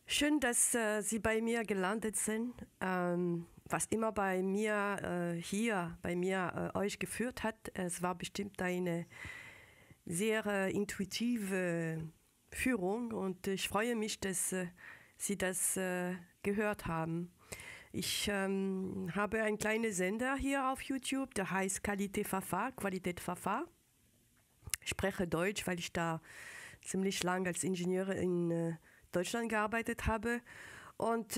Schön, dass Sie bei mir gelandet sind. Was immer bei mir hier, bei mir euch geführt hat, es war bestimmt eine sehr intuitive Führung und ich freue mich, dass Sie das gehört haben. Ich habe einen kleinen Sender hier auf YouTube, der heißt Qualität Fafa. Ich spreche Deutsch, weil ich da ziemlich lang als Ingenieurin in Deutschland gearbeitet habe. Und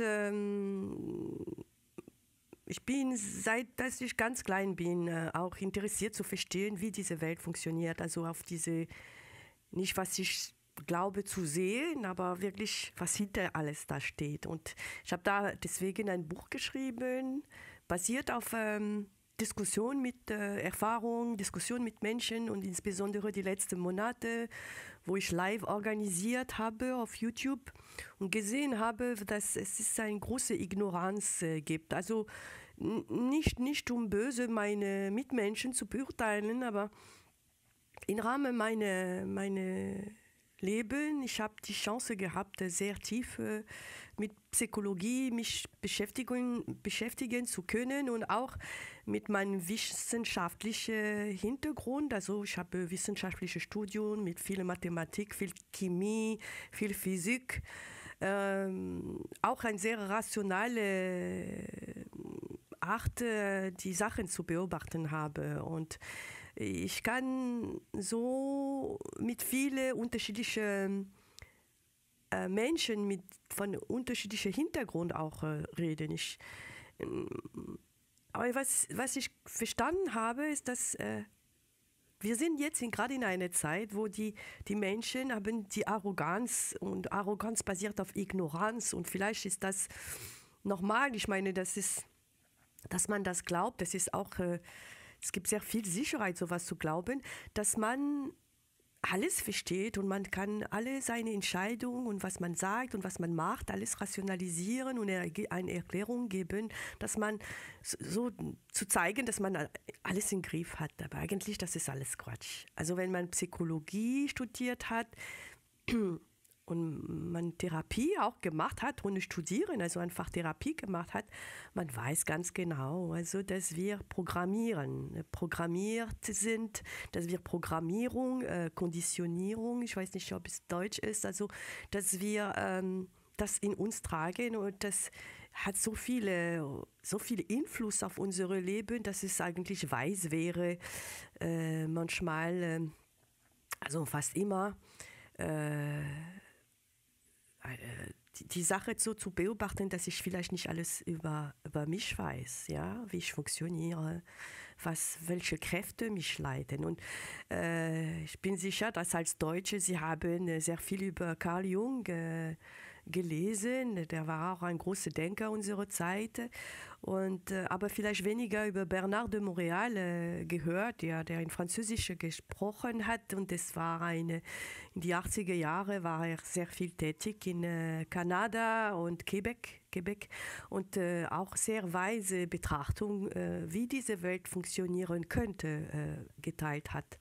ich bin, seit dass ich ganz klein bin, auch interessiert zu verstehen, wie diese Welt funktioniert. Also auf diese, nicht was ich glaube zu sehen, aber wirklich, was hinter alles da steht. Und ich habe da deswegen ein Buch geschrieben, basiert auf Diskussion mit Erfahrung, Diskussion mit Menschen und insbesondere die letzten Monate, wo ich live organisiert habe auf YouTube und gesehen habe, dass es eine große Ignoranz gibt. Also nicht um böse meine Mitmenschen zu beurteilen, aber im Rahmen meiner Leben, ich habe die Chance gehabt, sehr tief mit Psychologie mich beschäftigen zu können und auch mit meinem wissenschaftlichen Hintergrund. Also ich habe wissenschaftliche Studien mit viel Mathematik, viel Chemie, viel Physik. Auch eine sehr rationale Art, die Sachen zu beobachten habe. Und ich kann so mit vielen unterschiedlichen Menschen von unterschiedlichem Hintergrund auch reden. Aber was ich verstanden habe, ist, dass wir sind jetzt gerade in einer Zeit, wo die Menschen haben die Arroganz und Arroganz basiert auf Ignoranz und vielleicht ist das normal. Ich meine, dass man das glaubt, das ist auch, es gibt sehr viel Sicherheit, sowas zu glauben, dass man alles versteht und man kann alle seine Entscheidungen und was man sagt und was man macht, alles rationalisieren und eine Erklärung geben, dass man so zu zeigen, dass man alles im Griff hat. Aber eigentlich, das ist alles Quatsch. Also wenn man Psychologie studiert hat, und man Therapie auch gemacht hat, ohne studieren, also einfach Therapie gemacht hat, man weiß ganz genau, also dass wir programmiert sind, dass wir Programmierung, Konditionierung, ich weiß nicht, ob es Deutsch ist, also dass wir das in uns tragen und das hat so viel Einfluss auf unser Leben, dass es eigentlich weiß wäre, manchmal, also fast immer, die Sache so zu beobachten, dass ich vielleicht nicht alles über mich weiß, ja, wie ich funktioniere, welche Kräfte mich leiten. Und ich bin sicher, dass als Deutsche, Sie haben sehr viel über Carl Jung gelesen. Der war auch ein großer Denker unserer Zeit. Und, aber vielleicht weniger über Bernard de Montréal gehört, der in Französisch gesprochen hat. Und das war in die 80er Jahre war er sehr viel tätig in Kanada und Quebec und auch sehr weise Betrachtung, wie diese Welt funktionieren könnte, geteilt hat.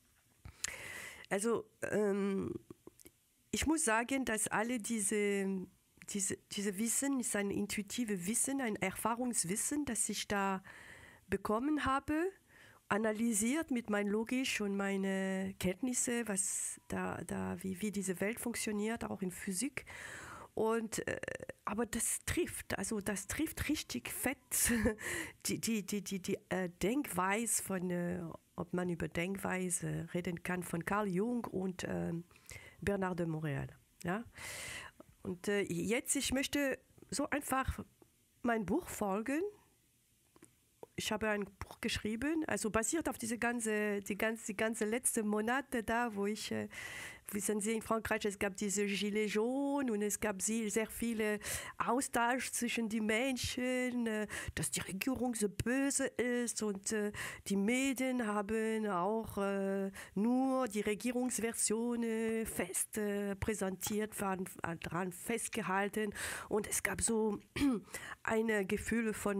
Also ich muss sagen, dass alle diese Wissen ist ein intuitives Wissen, ein Erfahrungswissen, das ich da bekommen habe, analysiert mit meinem Logisch und meinen Kenntnissen, wie diese Welt funktioniert, auch in Physik. Und aber das trifft richtig fett die Denkweise von, ob man über Denkweise reden kann, von Carl Jung und Bernard de Montréal. Ja? Und jetzt, ich möchte so einfach mein Buch folgen. Ich habe ein Buch geschrieben, also basiert auf die ganze letzten Monate da, wo ich, wissen Sie, in Frankreich, es gab diese Gilets jaunes und es gab sehr viele Austausch zwischen den Menschen, dass die Regierung so böse ist und die Medien haben auch nur die Regierungsversion fest präsentiert, daran festgehalten und es gab so ein Gefühl von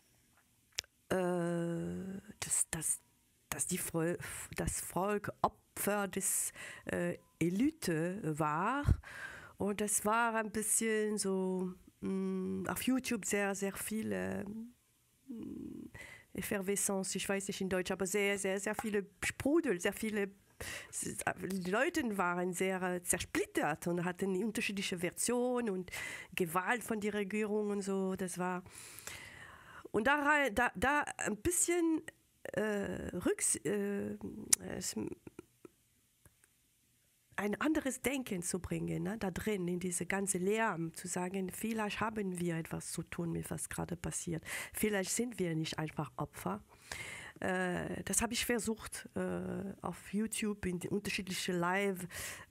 dass das Volk Opfer des Elite war Und das war ein bisschen so auf YouTube sehr, sehr viele Effervescence, ich weiß nicht in Deutsch, aber sehr, sehr, sehr viele Sprudel, sehr viele Leute waren sehr zersplittert und hatten unterschiedliche Versionen und Gewalt von der Regierung und so. Das war und da ein bisschen ein anderes Denken zu bringen, ne? Da drin, in diese ganze Lärm, zu sagen, vielleicht haben wir etwas zu tun mit was gerade passiert. Vielleicht sind wir nicht einfach Opfer. Das habe ich versucht, auf YouTube in unterschiedliche Live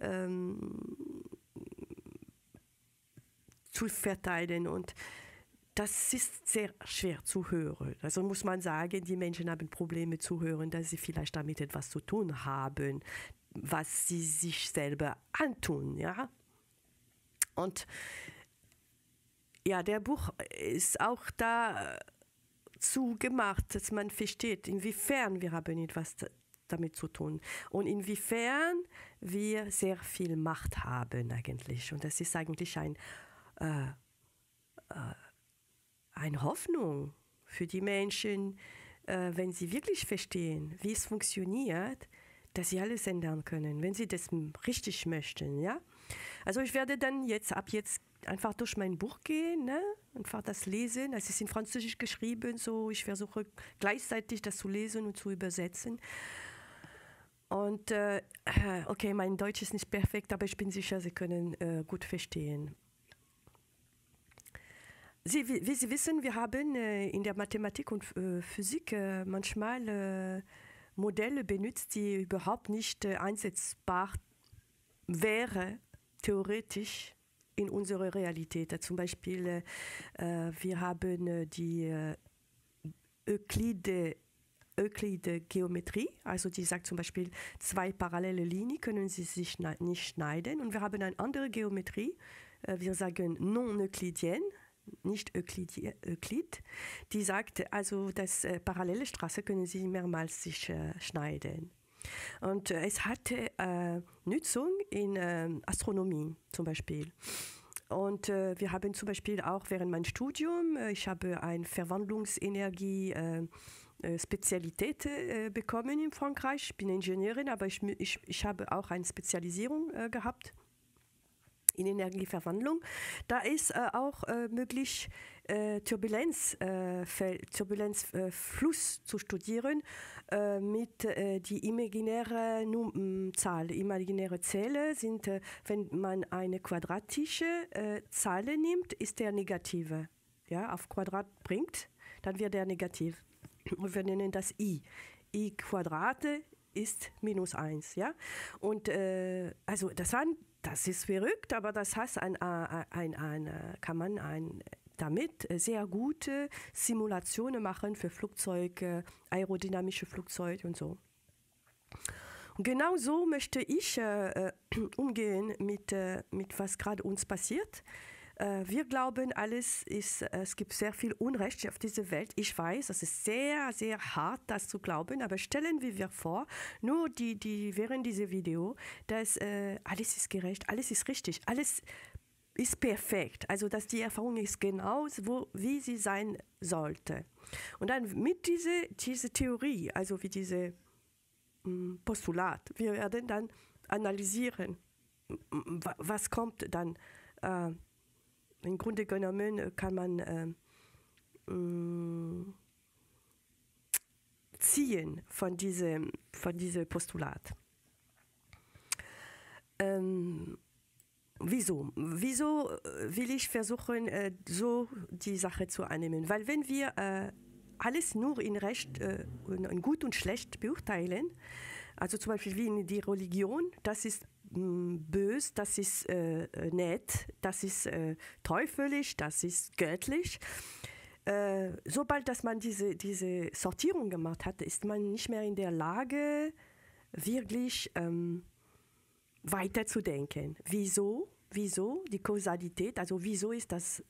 zu verteilen und das ist sehr schwer zu hören. Also muss man sagen, die Menschen haben Probleme zu hören, dass sie vielleicht damit etwas zu tun haben, was sie sich selber antun, ja. Und ja, der Buch ist auch dazu gemacht, dass man versteht, inwiefern wir haben etwas damit zu tun und inwiefern wir sehr viel Macht haben eigentlich. Und das ist eigentlich eine Hoffnung für die Menschen, wenn sie wirklich verstehen, wie es funktioniert, dass sie alles ändern können, wenn sie das richtig möchten, ja. Also ich werde dann ab jetzt einfach durch mein Buch gehen, ne? Einfach das lesen. Es ist in Französisch geschrieben, so ich versuche gleichzeitig das zu lesen und zu übersetzen. Und okay, mein Deutsch ist nicht perfekt, aber ich bin sicher, Sie können gut verstehen. Wie Sie wissen, wir haben in der Mathematik und Physik manchmal Modelle benutzt, die überhaupt nicht einsetzbar wären, theoretisch in unserer Realität. Zum Beispiel, wir haben die Euklid-Geometrie, also die sagt zum Beispiel, zwei parallele Linien können sie sich nicht schneiden. Und wir haben eine andere Geometrie, wir sagen non-euklidien, nicht Euklid, die sagt, also dass parallele Straßen können sie mehrmals sich schneiden. Und es hatte Nutzung in Astronomie zum Beispiel. Und wir haben zum Beispiel auch während meinem Studium, ich habe eine Verwandlungsenergie Spezialität bekommen in Frankreich. Ich bin Ingenieurin, aber ich habe auch eine Spezialisierung gehabt in Energieverwandlung. Da ist auch möglich, Turbulenzfluss zu studieren mit die imaginäre Zahl. Imaginäre Zähle sind, wenn man eine quadratische Zahl nimmt, ist der negative. Ja, auf Quadrat bringt, dann wird der negativ. Und wir nennen das I. I Quadrate ist -1. Ja? Und also das ist verrückt, aber das heißt, kann man damit sehr gute Simulationen machen für Flugzeuge, aerodynamische Flugzeuge und so. Und genau so möchte ich umgehen mit was gerade uns passiert. Wir glauben, es gibt sehr viel Unrecht auf dieser Welt. Ich weiß, es ist sehr, sehr hart, das zu glauben, aber stellen wir vor, nur während dieser Video, dass alles ist gerecht, alles ist richtig, alles ist perfekt. Also, dass die Erfahrung ist genau so, wie sie sein sollte. Und dann mit dieser Theorie, also wie diese Postulat, wir werden dann analysieren, was kommt dann. Im Grunde genommen kann man ziehen von diesem Postulat. Wieso will ich versuchen, so die Sache zu annehmen? Weil wenn wir alles nur in gut und schlecht beurteilen, also zum Beispiel wie in die Religion, das ist böse, das ist nett, das ist teuflisch, das ist göttlich. Sobald dass man diese Sortierung gemacht hat, ist man nicht mehr in der Lage, wirklich weiterzudenken. Wieso die Kausalität, also wieso ist das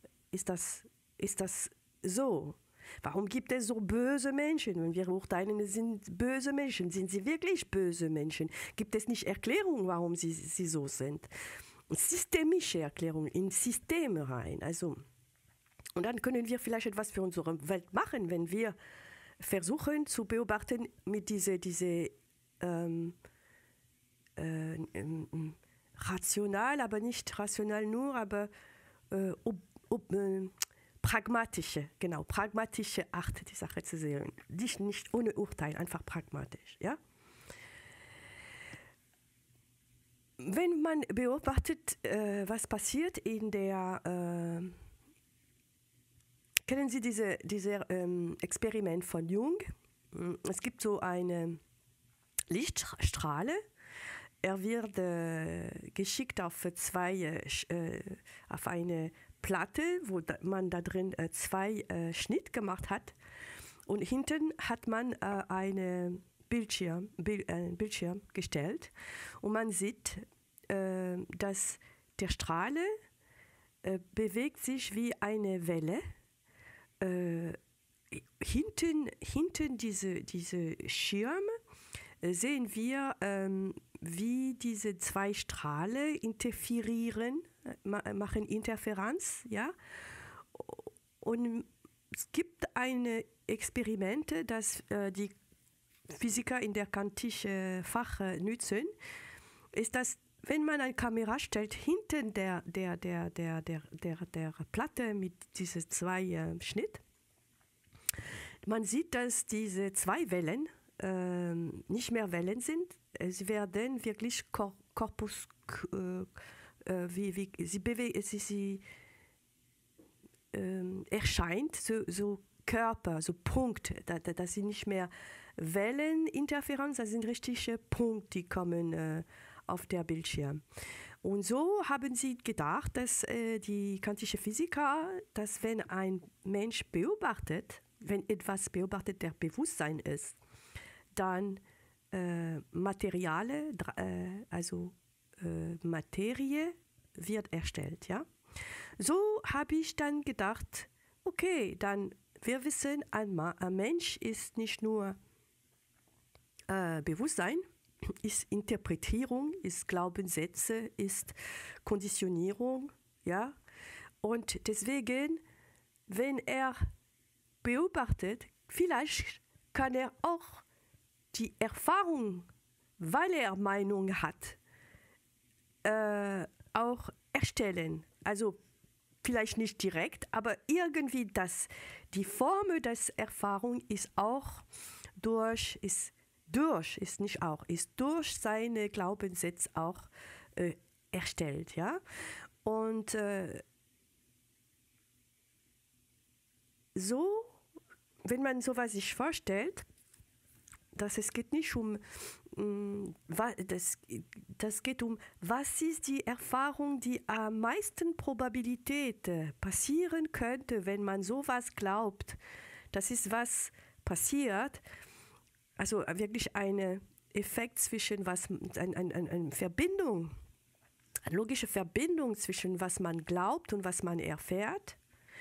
so? Warum gibt es so böse Menschen? Wenn wir urteilen, es sind böse Menschen. Sind sie wirklich böse Menschen? Gibt es nicht Erklärungen, warum sie so sind? systemische Erklärung in Systeme rein. Also, und dann können wir vielleicht etwas für unsere Welt machen, wenn wir versuchen zu beobachten mit diese rational, aber nicht rational nur, aber pragmatische Art, die Sache zu sehen. Nicht ohne Urteil, einfach pragmatisch. Ja? Wenn man beobachtet, was passiert in der, kennen Sie diese Experiment von Jung? Es gibt so eine Lichtstrahle. Er wird geschickt auf eine Platte, wo man da drin zwei Schnitt gemacht hat. Und hinten hat man einen Bildschirm gestellt. Und man sieht, dass der Strahle bewegt sich wie eine Welle. Hinten diese Schirm sehen wir, wie diese zwei Strahlen interferieren, machen Interferenz, ja. Und es gibt Experimente, das die Physiker in der kantischen Fach nutzen, ist, dass wenn man eine Kamera stellt hinten der Platte mit diesen zwei Schnitt, man sieht, dass diese zwei Wellen nicht mehr Wellen sind. Sie werden wirklich Korpus, sie erscheint so Körper, so Punkte. Das sind nicht mehr Welleninterferenz, das sind richtige Punkte, die kommen auf der Bildschirm. Und so haben sie gedacht, dass die kantischen Physiker, dass wenn ein Mensch beobachtet, wenn etwas beobachtet, der Bewusstsein ist, dann Materie wird erstellt. Ja? So habe ich dann gedacht, okay, dann wir wissen, ein Mensch ist nicht nur Bewusstsein, ist Interpretierung, ist Glaubenssätze, ist Konditionierung. Ja? Und deswegen, wenn er beobachtet, vielleicht kann er auch die Erfahrung, weil er Meinung hat, auch erstellen. Also vielleicht nicht direkt, aber irgendwie die Form des Erfahrung ist durch seine Glaubenssätze auch erstellt. Ja? Und so, wenn man sowas sich vorstellt, dass es geht nicht das geht um, was ist die Erfahrung, die am meisten Probabilität passieren könnte, wenn man sowas glaubt. Das ist, was passiert. Also wirklich ein Effekt zwischen eine Verbindung, eine logische Verbindung zwischen was man glaubt und was man erfährt.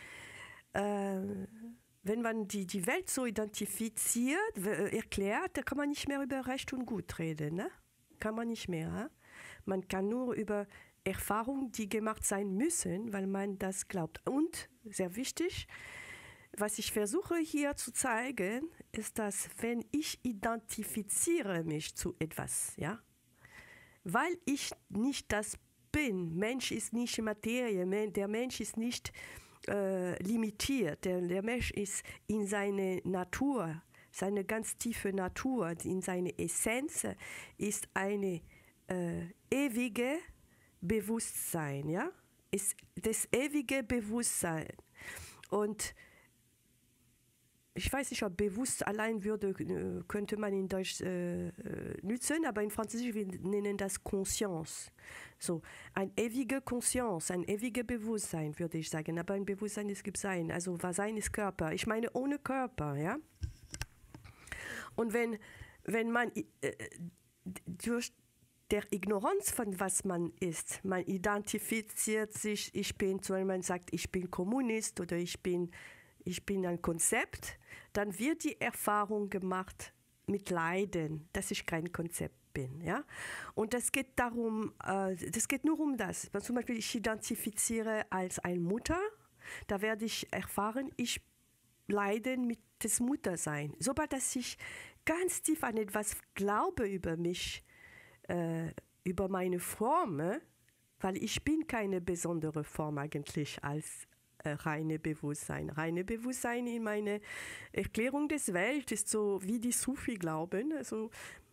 Wenn man die Welt so identifiziert, erklärt, da kann man nicht mehr über Recht und Gut reden. Ne? Kann man nicht mehr. Hein? Man kann nur über Erfahrungen, die gemacht sein müssen, weil man das glaubt. Und, sehr wichtig, was ich versuche hier zu zeigen, ist, dass wenn ich identifiziere mich zu etwas, ja, weil ich nicht das bin, Mensch ist nicht Materie, der Mensch ist nicht limitiert. Der Mensch ist in seine Natur, seine ganz tiefe Natur, in seine Essenz, ist eine ewige Bewusstsein, ja? Ist das ewige Bewusstsein. Und ich weiß nicht, ob bewusst allein könnte man in Deutsch nutzen, aber in Französisch wir nennen das Conscience. So, eine ewige Conscience, ein ewiges Bewusstsein, würde ich sagen. Aber ein Bewusstsein, es gibt Sein. Also, was Sein ist Körper. Ich meine, ohne Körper, ja. Und wenn man durch der Ignoranz von was man ist, man identifiziert sich, man sagt, ich bin Kommunist oder ich bin ein Konzept, dann wird die Erfahrung gemacht mit Leiden. Das ist kein Konzept. bin. Ja? Und das geht das geht nur um das. Zum Beispiel, ich identifiziere als eine Mutter, da werde ich erfahren, ich leide mit das Muttersein. Sobald dass ich ganz tief an etwas glaube über mich, über meine Form, weil ich bin keine besondere Form eigentlich als reine Bewusstsein. Reine Bewusstsein in meiner Erklärung des Welt ist so wie die Sufi glauben. Also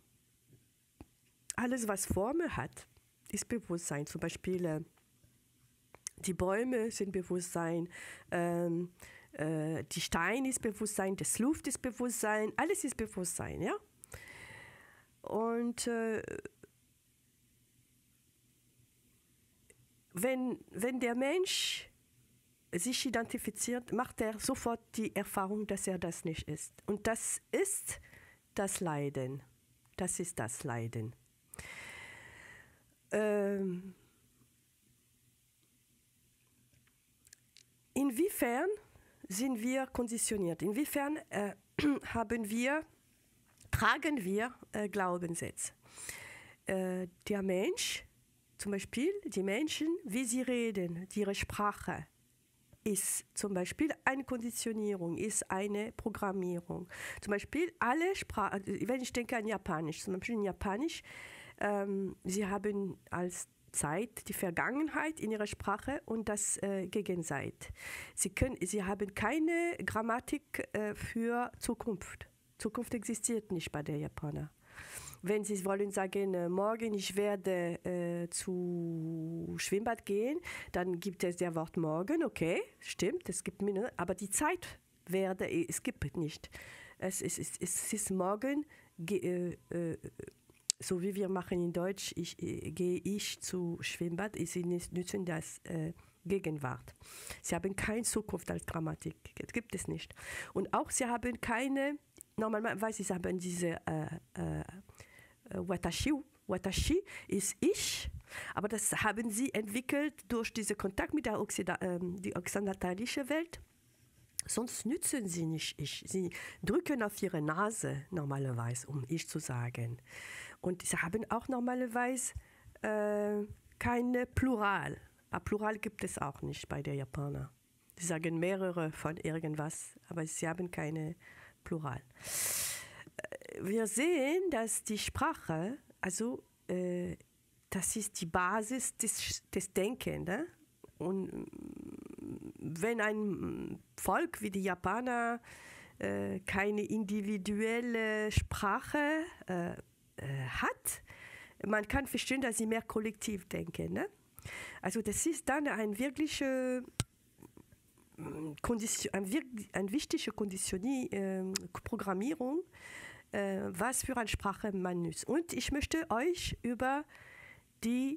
alles, was Formen hat, ist Bewusstsein. Zum Beispiel die Bäume sind Bewusstsein, die Steine ist Bewusstsein, das Luft ist Bewusstsein, alles ist Bewusstsein, ja. Und wenn der Mensch sich identifiziert, macht er sofort die Erfahrung, dass er das nicht ist. Und das ist das Leiden. Das ist das Leiden. Inwiefern sind wir konditioniert? Inwiefern tragen wir Glaubenssätze? Der Mensch, zum Beispiel die Menschen, wie sie reden, ihre Sprache, ist zum Beispiel eine Konditionierung, ist eine Programmierung. Zum Beispiel alle Sprachen, wenn ich denke an Japanisch, zum Beispiel in Japanisch, sie haben als Zeit die Vergangenheit in ihrer Sprache und das Gegenseite. Sie haben keine Grammatik für Zukunft. Zukunft existiert nicht bei der Japaner. Wenn Sie wollen sagen, morgen ich werde zu Schwimmbad gehen, dann gibt es das Wort morgen, okay, stimmt, es gibt mir, aber die Zeit es gibt nicht. Es ist morgen, so wie wir machen in Deutsch, gehe ich zu Schwimmbad, Sie nutzen das Gegenwart. Sie haben keine Zukunft als Grammatik, das gibt es nicht. Und auch Sie haben keine, normalerweise Sie haben diese Watashi ist ich, aber das haben sie entwickelt durch diesen Kontakt mit der occidentalischen Welt. Sonst nützen sie nicht ich. Sie drücken auf ihre Nase normalerweise, um ich zu sagen. Und sie haben auch normalerweise keine Plural. Aber Plural gibt es auch nicht bei der Japaner. Sie sagen mehrere von irgendwas, aber sie haben keine Plural. Wir sehen, dass die Sprache, also das ist die Basis des Denkens. Ne? Und wenn ein Volk wie die Japaner keine individuelle Sprache hat, man kann verstehen, dass sie mehr kollektiv denken. Ne? Also das ist dann eine wirkliche eine wichtige Programmierung, was für eine Sprache man nutzt. Und ich möchte euch über die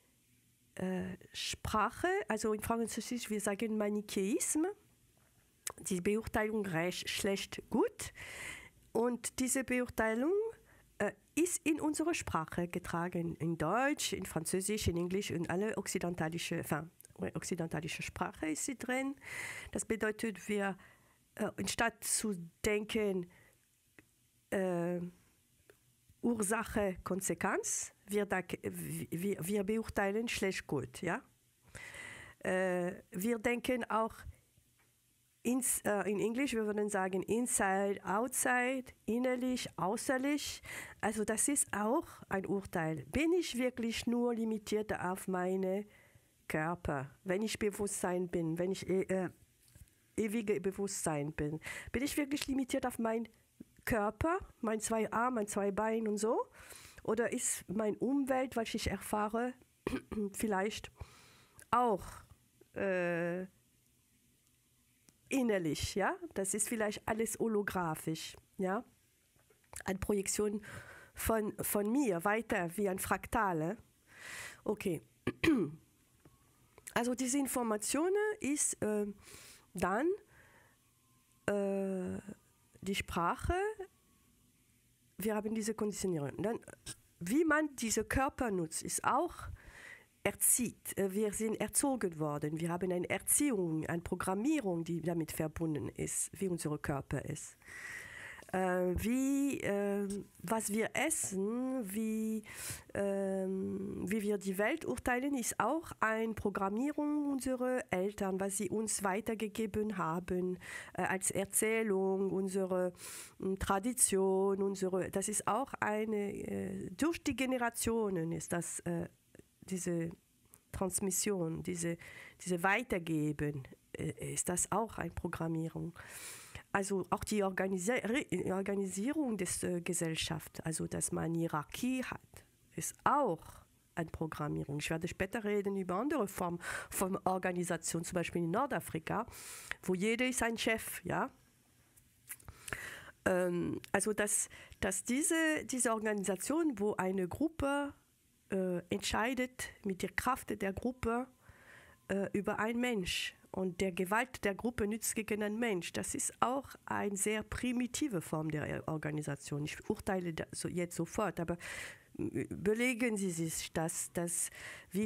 Sprache, also in Französisch, wir sagen Manichäismus, die Beurteilung recht, schlecht, gut. Und diese Beurteilung ist in unserer Sprache getragen, in Deutsch, in Französisch, in Englisch und alle okzidentalische Sprache ist sie drin. Das bedeutet, wir, anstatt zu denken, Ursache, Konsequenz, wir beurteilen schlecht gut. Ja? Wir denken auch, in Englisch, wir würden sagen inside, outside, innerlich, äußerlich. Also das ist auch ein Urteil. Bin ich wirklich nur limitiert auf meine Körper, wenn ich Bewusstsein bin, wenn ich ewige Bewusstsein bin? Bin ich wirklich limitiert auf meinen Körper, mein zwei Arme, mein zwei Beine und so? Oder ist meine Umwelt, was ich erfahre, vielleicht auch innerlich, ja? Das ist vielleicht alles holographisch, ja? Eine Projektion von mir weiter wie ein Fraktale. Okay. Also diese Informationen ist dann die Sprache, wir haben diese Konditionierung. Dann, wie man diese Körper nutzt, ist auch erzieht. Wir sind erzogen worden. Wir haben eine Erziehung, eine Programmierung, die damit verbunden ist, wie unser Körper ist. was wir essen, wie wir die Welt urteilen, ist auch eine Programmierung unserer Eltern, was sie uns weitergegeben haben als Erzählung, unsere Tradition, das ist auch durch die Generationen ist das diese Transmission, diese Weitergeben, ist das auch eine Programmierung. Also auch die Organisierung der Gesellschaft, also dass man Hierarchie hat, ist auch eine Programmierung. Ich werde später reden über andere Formen von Organisation, zum Beispiel in Nordafrika, wo jeder ist ein Chef, ja. Also dass diese Organisation, wo eine Gruppe entscheidet mit der Kraft der Gruppe über einen Mensch und der Gewalt der Gruppe nützt gegen einen Mensch, das ist auch eine sehr primitive Form der Organisation. Ich urteile das jetzt sofort, aber überlegen Sie sich, wie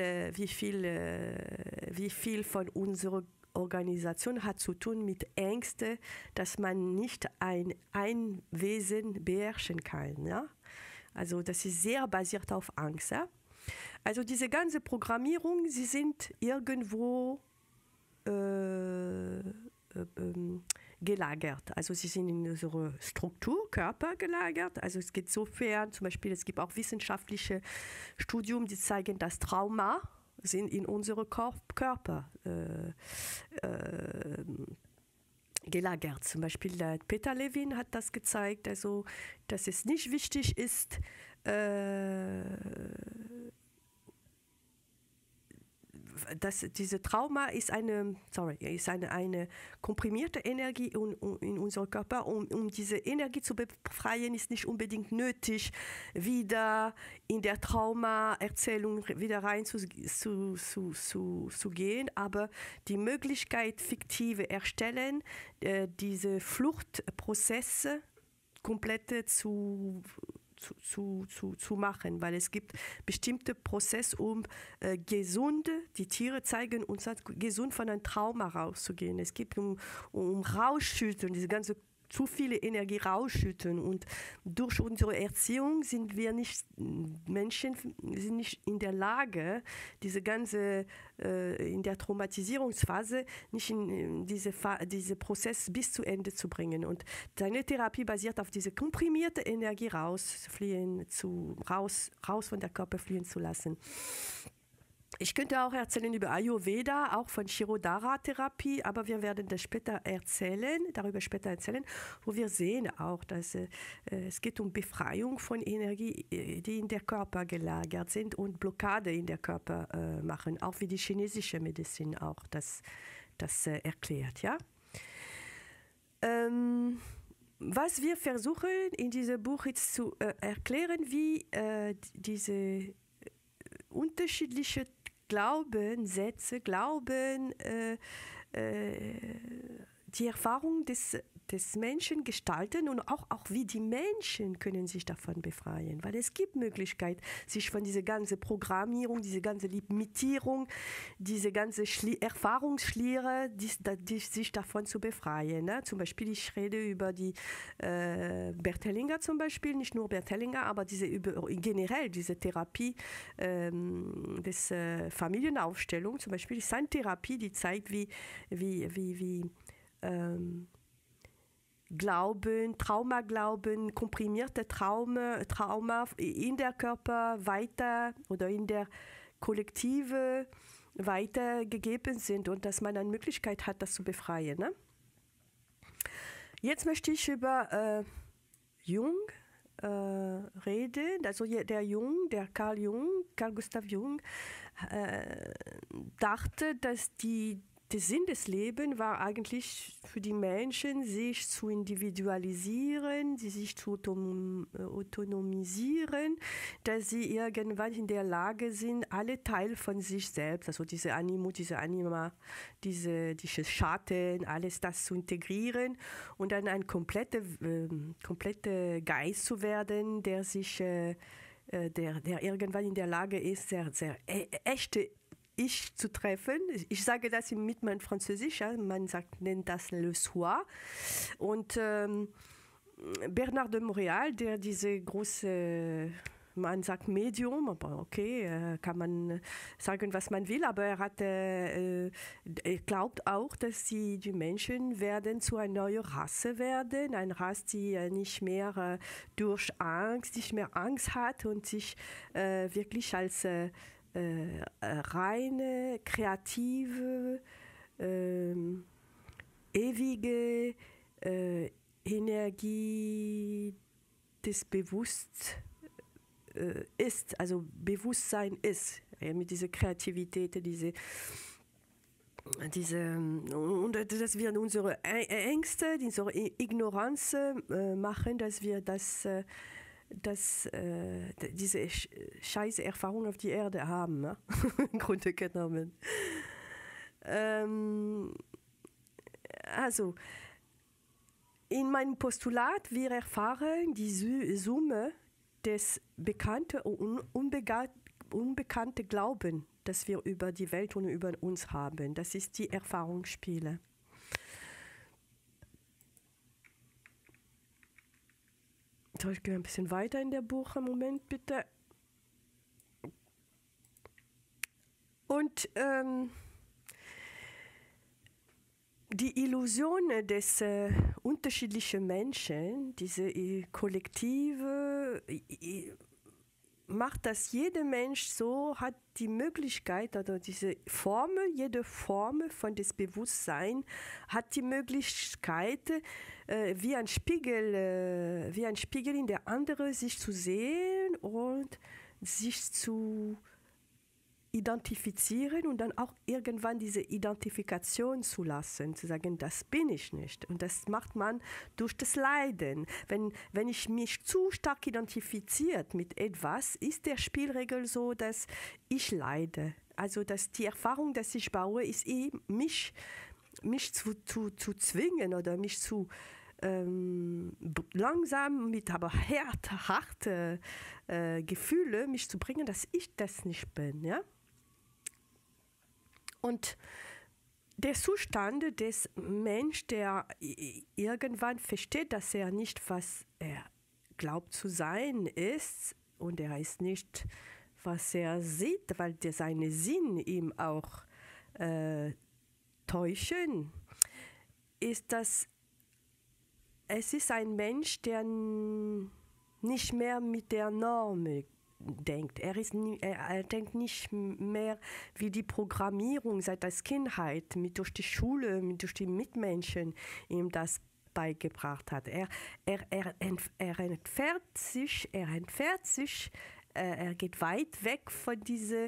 viel von unserer Organisation hat zu tun mit Ängsten, dass man nicht ein Wesen beherrschen kann. Ja? Also das ist sehr basiert auf Angst. Ja? Also diese ganze Programmierung, sie sind irgendwo gelagert. Also sie sind in unserer Struktur, Körper gelagert. Also es geht sofern, zum Beispiel, es gibt auch wissenschaftliche Studien, die zeigen, dass Trauma sind in unserem Körper gelagert. Zum Beispiel Peter Levin hat das gezeigt, also dass es nicht wichtig ist, dass diese Trauma ist eine komprimierte Energie in unserem Körper. Um diese Energie zu befreien, ist nicht unbedingt nötig, wieder in der Trauma-Erzählung wieder rein zu gehen, aber die Möglichkeit, fiktive erstellen, diese Fluchtprozesse komplett zu machen, weil es gibt bestimmte Prozesse, die Tiere zeigen uns, gesund von einem Trauma rauszugehen. Es geht um Rausschütteln, diese ganze zu viele Energie rausschütten und durch unsere Erziehung sind Menschen sind nicht in der Lage, diese ganze in der Traumatisierungsphase nicht in diese Prozess bis zu Ende zu bringen. Und seine Therapie basiert auf diese komprimierte Energie raus von der Körper fliehen zu lassen. Ich könnte auch erzählen über Ayurveda, auch von Shirodhara-Therapie, aber wir werden das darüber später erzählen, wo wir sehen auch, dass es geht um Befreiung von Energie, die in der Körper gelagert sind und Blockade in der Körper machen, auch wie die chinesische Medizin auch das erklärt, ja. Was wir versuchen in diesem Buch jetzt zu erklären, wie diese unterschiedliche Glaubenssätze, die Erfahrung des Menschen gestalten und auch wie die Menschen können sich davon befreien, weil es gibt Möglichkeit, sich von dieser ganzen Programmierung, diese ganze Limitierung, diese ganze Erfahrungsschliere, sich davon zu befreien. Ne? Zum Beispiel, ich rede über die Bert Hellinger zum Beispiel, nicht nur Bert Hellinger, aber generell diese Therapie des Familienaufstellung zum Beispiel ist eine Therapie, die zeigt, wie Glauben, komprimierte Trauma in der Körper weiter oder in der Kollektive weitergegeben sind und dass man eine Möglichkeit hat, das zu befreien. Ne? Jetzt möchte ich über Jung reden. Also der Carl Gustav Jung, dachte, dass der Sinn des Lebens war eigentlich für die Menschen, sich zu individualisieren, sich zu autonomisieren, dass sie irgendwann in der Lage sind, alle Teile von sich selbst, also diese Anima, diese Schatten, alles das zu integrieren und dann ein kompletter Geist zu werden, der irgendwann in der Lage ist, sehr echte Ich zu treffen. Ich sage das mit meinem Französisch, ja. Man nennt das le soi. Und Bernard de Montréal, der diese große, man sagt Medium, aber okay, kann man sagen, was man will, aber er glaubt auch, dass die Menschen werden zu einer neuen Rasse werden, eine Rasse, die nicht mehr durch Angst, nicht mehr Angst hat und sich wirklich als reine, kreative, ewige Energie des Bewusstseins ist, also Bewusstsein ist, mit dieser Kreativität, und dass wir unsere Ängste, unsere Ignoranz machen, dass wir diese scheiße Erfahrung auf die Erde haben, ne? Im Grunde genommen. Also, in meinem Postulat, wir erfahren die Summe des bekannten und unbekannten Glauben, das wir über die Welt und über uns haben. Das ist die Erfahrungsspiele. So, ich gehe ein bisschen weiter in der Buch. Moment, bitte. Und die Illusion des unterschiedlichen Menschen, diese Kollektive, macht, dass jeder Mensch so hat die Möglichkeit, oder diese Formel, jede Form von des Bewusstseins hat die Möglichkeit, wie ein Spiegel in der andere sich zu sehen und sich zu identifizieren und dann auch irgendwann diese Identifikation zu lassen, zu sagen, das bin ich nicht. Und das macht man durch das Leiden. Wenn ich mich zu stark identifiziert mit etwas, ist der Spielregel so, dass ich leide. Also dass die Erfahrung, dass ich baue, ist mich zu zwingen oder mich zu langsam mit aber harte Gefühle mich zu bringen, dass ich das nicht bin, ja? Und der Zustand des Menschen, der irgendwann versteht, dass er nicht, was er glaubt zu sein, ist, und er ist nicht, was er sieht, weil seine Sinn ihm auch täuschen, ist, dass es ist ein Mensch, der nicht mehr mit der Norm denkt. Er denkt nicht mehr wie die Programmierung seit der Kindheit, durch die Schule, durch die Mitmenschen ihm das beigebracht hat. Er entfernt sich, er geht weit weg von diese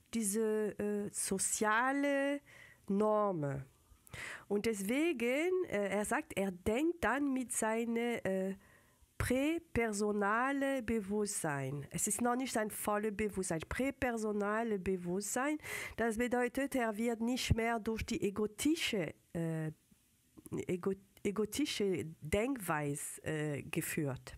soziale Norm. Und deswegen, er sagt, er denkt dann mit seinem präpersonale Bewusstsein. Es ist noch nicht sein volles Bewusstsein. Präpersonale Bewusstsein, das bedeutet, er wird nicht mehr durch die egotische Denkweise geführt.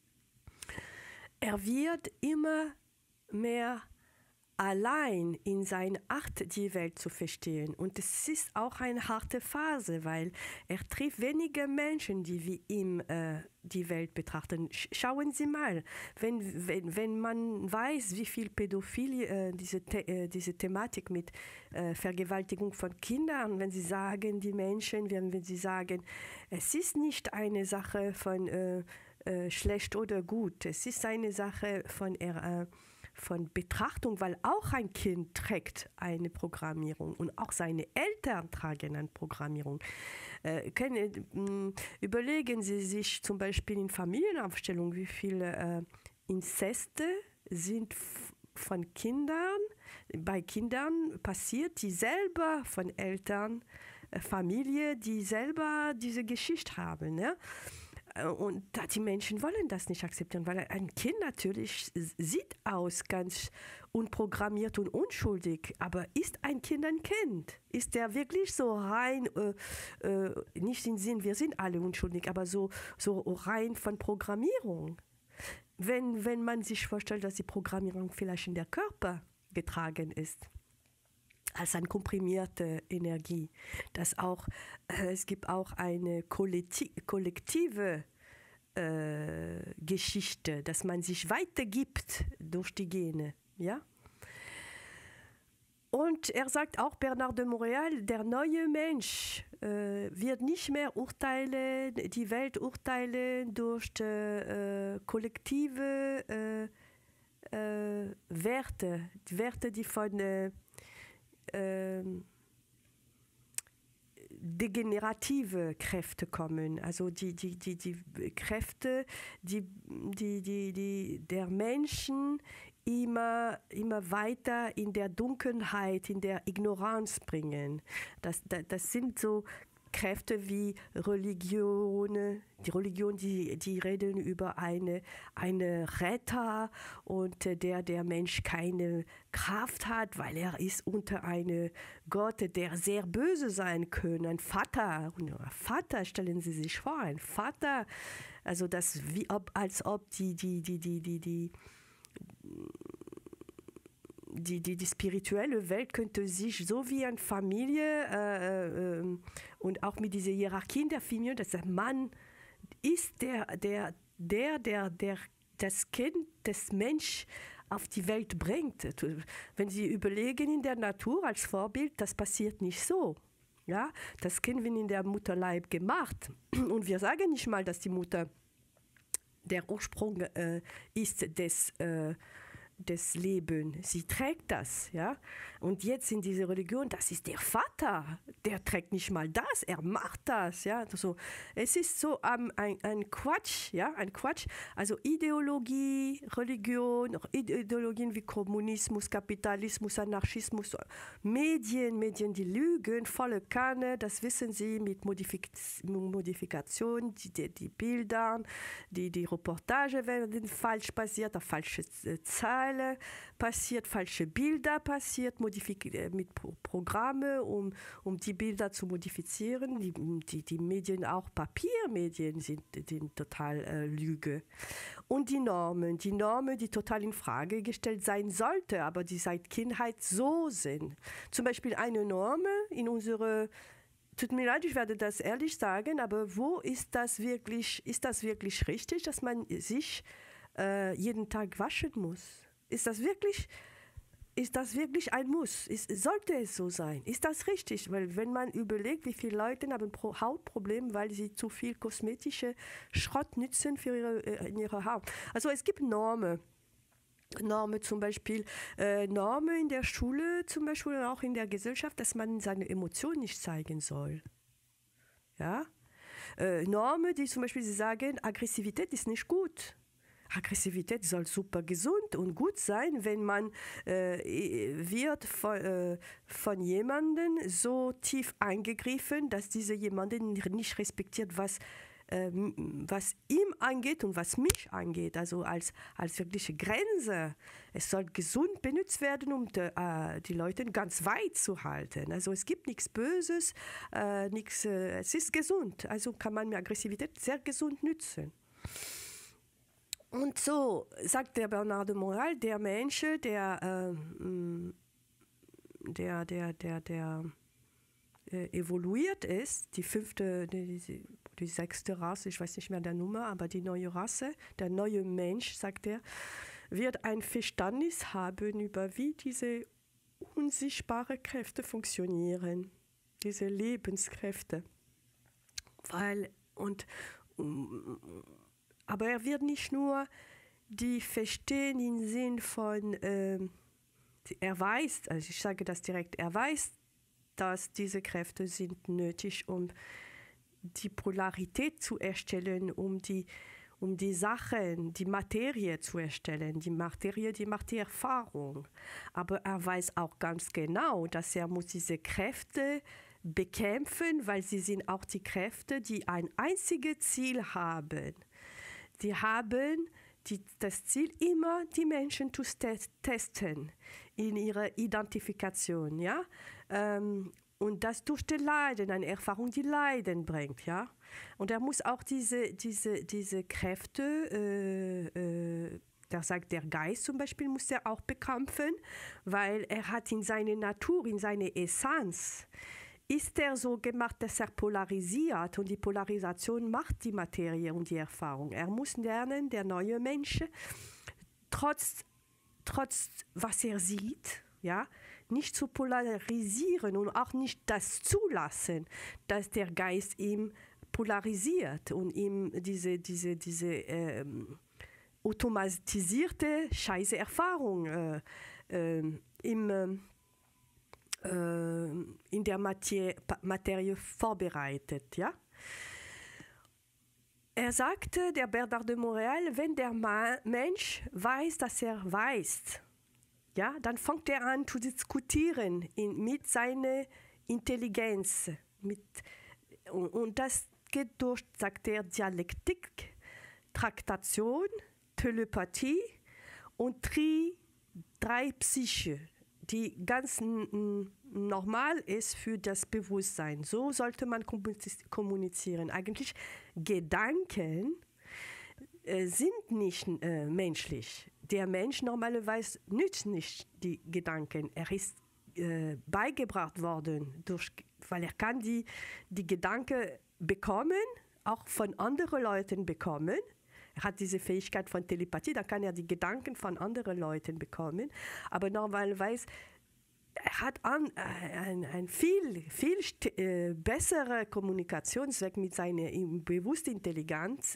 Er wird immer mehr allein in seiner Art, die Welt zu verstehen. Und es ist auch eine harte Phase, weil er trifft wenige Menschen, die wie ihm die Welt betrachten. Schauen Sie mal, wenn man weiß, wie viel Pädophilie, diese Thematik mit Vergewaltigung von Kindern, wenn Sie sagen, die Menschen, wenn Sie sagen, es ist nicht eine Sache von schlecht oder gut, es ist eine Sache von Betrachtung, weil auch ein Kind trägt eine Programmierung und auch seine Eltern tragen eine Programmierung. Überlegen Sie sich zum Beispiel in Familienaufstellung, wie viele Inzeste sind von Kindern, bei Kindern passiert, die selber von Eltern, Familie, die selber diese Geschichte haben, ne? Und die Menschen wollen das nicht akzeptieren, weil ein Kind natürlich sieht aus ganz unprogrammiert und unschuldig, aber ist ein Kind ein Kind? Ist der wirklich so rein, nicht im Sinn, wir sind alle unschuldig, aber so rein von Programmierung? Wenn man sich vorstellt, dass die Programmierung vielleicht in der Körper getragen ist, als eine komprimierte Energie. Es gibt auch eine kollektive Geschichte, dass man sich weitergibt durch die Gene. Ja? Und er sagt auch, Bernard de Montréal, der neue Mensch wird nicht mehr urteilen, die Welt urteilen durch kollektive Werte, Werte, die von degenerative Kräfte kommen, also die Kräfte, die der Menschen immer weiter in der Dunkelheit, in der Ignoranz bringen. Das sind so Kräfte wie Religion, die reden über eine Retter und der Mensch keine Kraft hat, weil er ist unter einem Gott, der sehr böse sein könnte. Ein Vater, stellen Sie sich vor, ein Vater, also das als ob die spirituelle Welt könnte sich so wie eine Familie und auch mit dieser Hierarchie in der Familie, dass der Mann ist der das Kind des Mensch auf die Welt bringt. Wenn Sie überlegen in der Natur als Vorbild, das passiert nicht so. Ja? Das Kind wird in der Mutterleib gemacht und wir sagen nicht mal, dass die Mutter der Ursprung ist des Lebens. Sie trägt das, ja. Und jetzt in dieser Religion, das ist der Vater, der trägt nicht mal das, er macht das, ja. Also, es ist so ein Quatsch, ja, ein Quatsch. Also Ideologie, Religion, Ideologien wie Kommunismus, Kapitalismus, Anarchismus, Medien, die lügen, volle Kanne, das wissen Sie mit Modifikation, die Bilder, die Reportage werden falsch basiert, auf falsche Zahlen passiert, falsche Bilder passiert, mit Programme, um die Bilder zu modifizieren. Die Medien, auch Papiermedien, sind total Lüge. Und die Normen, die total in Frage gestellt sein sollte, aber die seit Kindheit so sind. Zum Beispiel eine Norm in unserer, tut mir leid, ich werde das ehrlich sagen, aber wo ist das wirklich richtig, dass man sich jeden Tag waschen muss? Ist das wirklich ein Muss? Sollte es so sein? Ist das richtig? Weil wenn man überlegt, wie viele Leute haben Hautprobleme, weil sie zu viel kosmetische Schrott nutzen für ihre Haut. Also es gibt Normen zum Beispiel, Normen in der Schule zum Beispiel und auch in der Gesellschaft, dass man seine Emotionen nicht zeigen soll. Ja? Normen, die zum Beispiel sagen, Aggressivität ist nicht gut. Aggressivität soll super gesund und gut sein, wenn man wird von jemandem so tief angegriffen, dass dieser jemanden nicht respektiert, was ihm angeht und was mich angeht, also als wirkliche Grenze. Es soll gesund benutzt werden, um die Leute ganz weit zu halten. Also es gibt nichts Böses, es ist gesund, also kann man Aggressivität sehr gesund nutzen. Und so sagt der Bernard de Montréal, der Mensch, der evoluiert ist, die sechste Rasse, ich weiß nicht mehr der Nummer, aber die neue Rasse, der neue Mensch, sagt er, wird ein Verständnis haben über wie diese unsichtbaren Kräfte funktionieren, diese Lebenskräfte. Aber er wird nicht nur die verstehen im Sinn von, er weiß, also ich sage das direkt, er weiß, dass diese Kräfte sind nötig, um die Polarität zu erstellen, um die Sachen, die Materie zu erstellen. Die Materie, die macht die Erfahrung. Aber er weiß auch ganz genau, dass er muss diese Kräfte bekämpfen, weil sie sind auch die Kräfte, die ein einziges Ziel haben. Die haben das Ziel, immer die Menschen zu testen in ihrer Identifikation, ja. Und das durch das Leiden, eine Erfahrung, die Leiden bringt, ja. Und er muss auch diese Kräfte, da sagt der Geist zum Beispiel, muss er auch bekämpfen, weil er hat in seiner Natur, in seiner Essenz, ist er so gemacht, dass er polarisiert und die Polarisation macht die Materie und die Erfahrung. Er muss lernen, der neue Mensch, trotz was er sieht, ja, nicht zu polarisieren und auch nicht das zulassen, dass der Geist ihm polarisiert und ihm diese automatisierte scheiße Erfahrung in der Materie vorbereitet. Ja? Er sagte, der Bernard de Montréal, wenn der Mensch weiß, dass er weiß, ja, dann fängt er an zu diskutieren mit seiner Intelligenz. Und das geht durch, sagt er, Dialektik, Traktation, Telepathie und drei Psyche, die ganz normal ist für das Bewusstsein. So sollte man kommunizieren. Eigentlich Gedanken sind nicht menschlich. Der Mensch normalerweise nützt nicht die Gedanken. Er ist beigebracht worden, weil er kann die Gedanken bekommen, auch von anderen Leuten bekommen. Er hat diese Fähigkeit von Telepathie, da kann er die Gedanken von anderen Leuten bekommen. Aber normalerweise er hat ein viel bessere Kommunikationsweg mit seiner bewussten Intelligenz.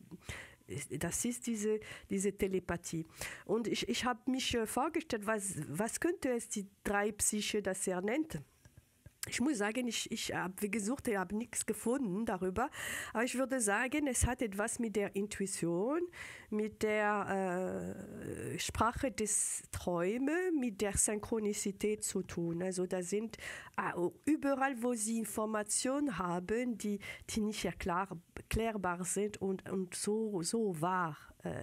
Das ist diese Telepathie. Und ich habe mich vorgestellt, was könnte es die drei Psyche, das er nennt. Ich muss sagen, ich habe gesucht, ich habe nichts gefunden darüber, aber ich würde sagen, es hat etwas mit der Intuition, mit der Sprache des Träumes, mit der Synchronizität zu tun. Also da sind überall, wo sie Informationen haben, die nicht erklärbar sind und so wahr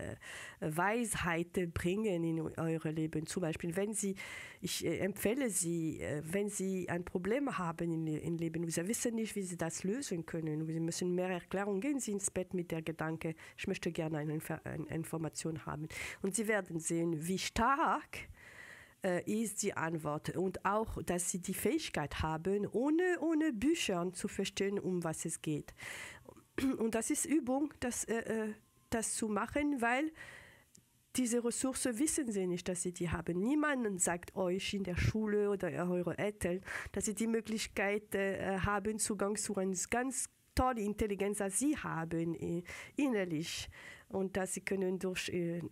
Weisheiten bringen in euer Leben. Zum Beispiel, ich empfehle Sie, wenn Sie ein Problem haben im Leben, und Sie wissen nicht, wie Sie das lösen können, Sie müssen mehr Erklärung, gehen Sie ins Bett mit der Gedanke, ich möchte gerne eine Information haben. Und Sie werden sehen, wie stark ist die Antwort und auch, dass Sie die Fähigkeit haben, ohne Bücher zu verstehen, um was es geht. Und das ist Übung, das zu machen, weil diese Ressourcen wissen sie nicht, dass sie die haben. Niemand sagt euch in der Schule oder eure Eltern, dass sie die Möglichkeit haben, Zugang zu einer ganz tollen Intelligenz, als sie haben, innerlich. Und dass sie können durch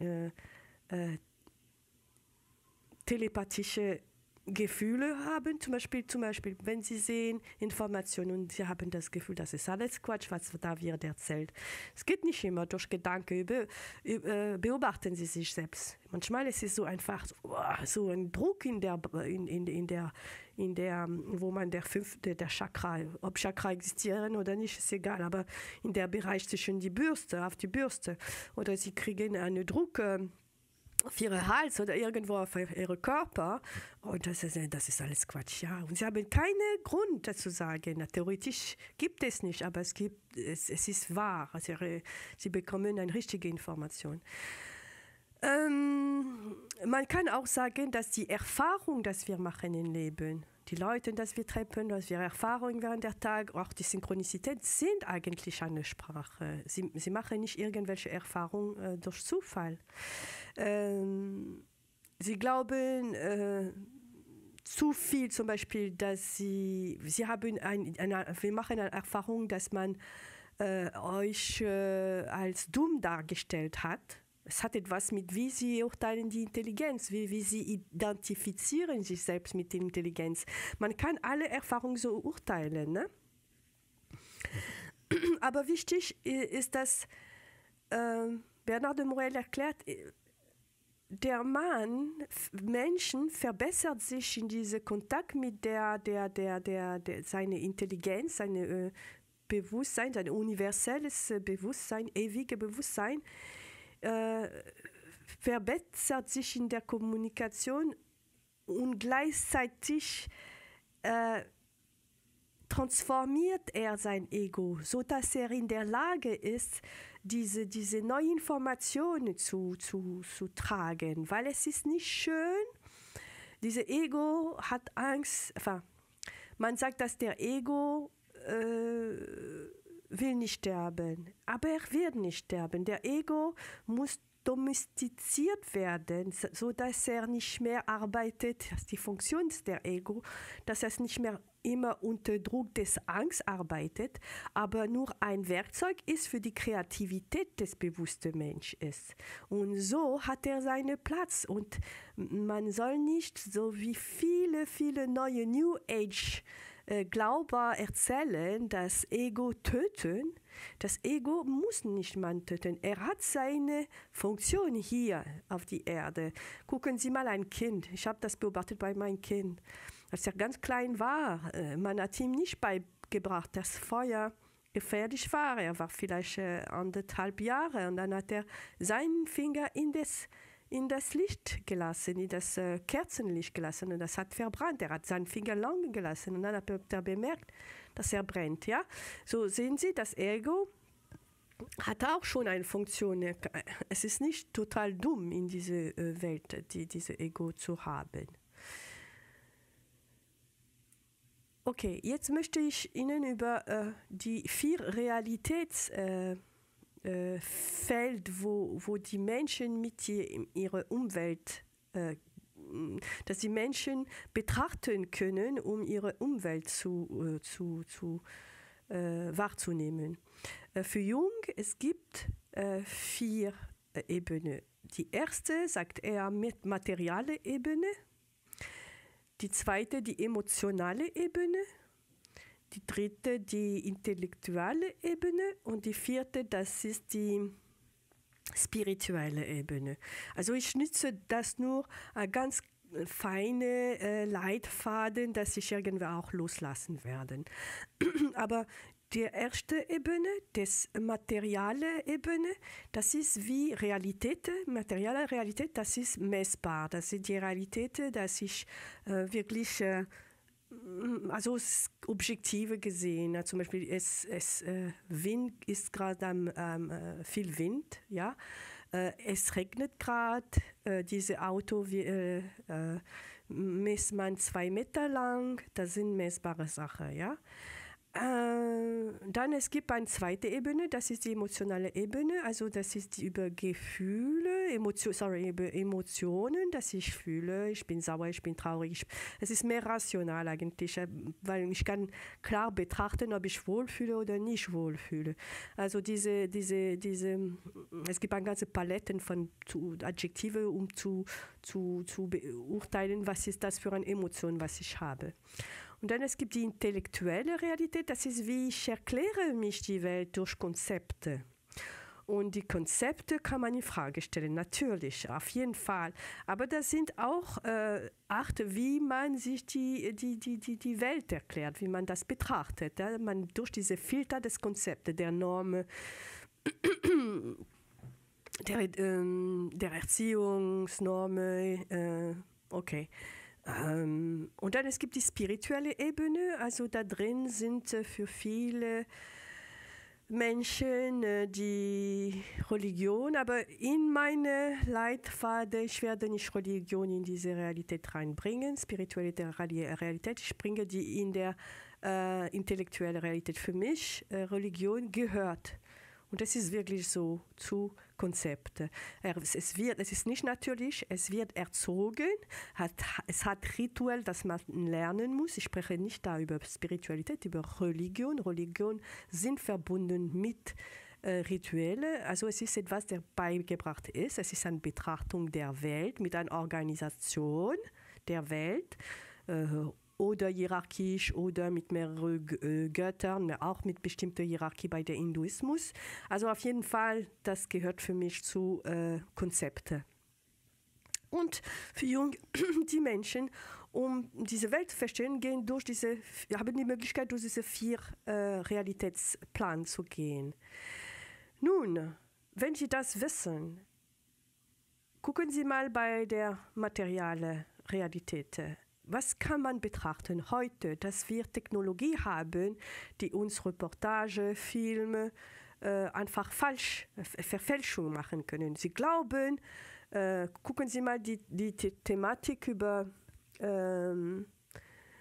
telepathische Gefühle haben, zum Beispiel, wenn Sie sehen Informationen und Sie haben das Gefühl, das ist alles Quatsch, was da wird erzählt. Es geht nicht immer durch Gedanken, beobachten Sie sich selbst. Manchmal ist es so einfach so ein Druck in der wo man der Chakra, ob Chakra existieren oder nicht, ist egal, aber in der Bereich zwischen die Bürste oder Sie kriegen einen Druck auf ihren Hals oder irgendwo auf ihren Körper. Und das ist alles Quatsch. Ja. Und sie haben keinen Grund dazu sagen. Theoretisch gibt es nicht, aber es ist wahr. Also sie bekommen eine richtige Information. Man kann auch sagen, dass die Erfahrung, die wir machen im Leben, die Leute, die wir treffen, dass wir Erfahrungen während der Tag, auch die Synchronizität, sind eigentlich eine Sprache. Sie machen nicht irgendwelche Erfahrungen durch Zufall. Sie glauben zu viel, zum Beispiel, dass sie haben wir machen eine Erfahrung, dass man euch als dumm dargestellt hat. Es hat etwas mit, wie sie urteilen die Intelligenz, wie sie identifizieren sich selbst mit der Intelligenz. Man kann alle Erfahrungen so urteilen. Ne? Aber wichtig ist, dass Bernard de Montréal erklärt, der Menschen verbessert sich in diesem Kontakt mit seiner Intelligenz, seinem Bewusstsein, sein universelles Bewusstsein, ewiges Bewusstsein, verbessert sich in der Kommunikation und gleichzeitig transformiert er sein Ego, sodass er in der Lage ist, diese neue Informationen zu tragen, weil es ist nicht schön, dieses Ego hat Angst, Man sagt, dass der Ego will nicht sterben, aber er wird nicht sterben. Der Ego muss domestiziert werden, sodass er nicht mehr arbeitet, das ist die Funktion der Ego, dass er nicht mehr immer unter Druck des Angst arbeitet, aber nur ein Werkzeug ist für die Kreativität des bewussten Menschen ist. Und so hat er seinen Platz. Und man soll nicht so wie viele neue New Age Glauber erzählen, das Ego töten. Das Ego muss nicht man töten. Er hat seine Funktion hier auf die Erde. Gucken Sie mal ein Kind. Ich habe das beobachtet bei meinem Kind. Als er ganz klein war, man hat ihm nicht beigebracht, dass Feuer gefährlich war. Er war vielleicht 1,5 Jahre und dann hat er seinen Finger in das Licht gelassen, in das Kerzenlicht gelassen und das hat verbrannt. Er hat seinen Finger lang gelassen und dann hat er bemerkt, dass er brennt. Ja? So sehen Sie, das Ego hat auch schon eine Funktion. Es ist nicht total dumm, in diese Welt diese Ego zu haben. Okay, jetzt möchte ich Ihnen über die 4 Realitätsfelder, wo die Menschen mit ihrer Umwelt, dass die Menschen betrachten können, um ihre Umwelt wahrzunehmen. Für Jung, es gibt 4 Ebenen. Die erste, sagt er, mit materielle Ebene. Die zweite, die emotionale Ebene. Die dritte, die intellektuelle Ebene. Und die vierte, das ist die spirituelle Ebene. Also ich nutze das nur ganz feine Leitfaden, dass ich irgendwann auch loslassen werde. Aber die erste Ebene, das materielle Ebene, das ist wie Realität, materielle Realität, das ist messbar. Das sind die Realitäten, dass ich wirklich, also objektive gesehen, zum Beispiel Wind ist gerade viel Wind, ja. Es regnet gerade, diese Auto misst man 2 Meter lang, das sind messbare Sachen, ja. Dann es gibt eine zweite Ebene, das ist die emotionale Ebene, also das ist über Gefühle, über Emotionen, dass ich fühle, ich bin sauer, ich bin traurig. Es ist mehr rational eigentlich, weil ich kann klar betrachten, ob ich wohlfühle oder nicht wohlfühle. Also es gibt eine ganze Palette von Adjektiven, um zu beurteilen, was ist das für eine Emotion, was ich habe. Und dann es gibt die intellektuelle Realität, das ist, wie ich erkläre mich die Welt durch Konzepte. Und die Konzepte kann man in Frage stellen, natürlich, auf jeden Fall. Aber das sind auch Arten, wie man sich die Welt erklärt, wie man das betrachtet. Ja? Man durch diese Filter des Konzeptes, der Normen, der Erziehungsnormen, okay. Und dann es gibt die spirituelle Ebene, also da drin sind für viele Menschen die Religion, aber in meine Leitfaden, ich werde nicht Religion in diese Realität reinbringen, spirituelle Realität, ich bringe die in der intellektuelle Realität. Für mich Religion gehört. Und das ist wirklich so zu Konzepte. Es ist nicht natürlich, es wird erzogen, es hat Ritual, das man lernen muss. Ich spreche nicht da über Spiritualität, über Religion. Religion sind verbunden mit Rituelle. Also es ist etwas, der beigebracht ist. Es ist eine Betrachtung der Welt mit einer Organisation der Welt. Oder hierarchisch oder mit mehreren Göttern, auch mit bestimmter Hierarchie bei der Hinduismus. Also auf jeden Fall, das gehört für mich zu Konzepte. Und für Jung, die Menschen, um diese Welt zu verstehen, haben die Möglichkeit, durch diese 4 Realitätsplan zu gehen. Nun, wenn Sie das wissen, gucken Sie mal bei der materialen Realität. Was kann man betrachten heute, dass wir Technologie haben, die uns Reportage, Filme einfach Verfälschung machen können? Sie glauben, gucken Sie mal die Thematik über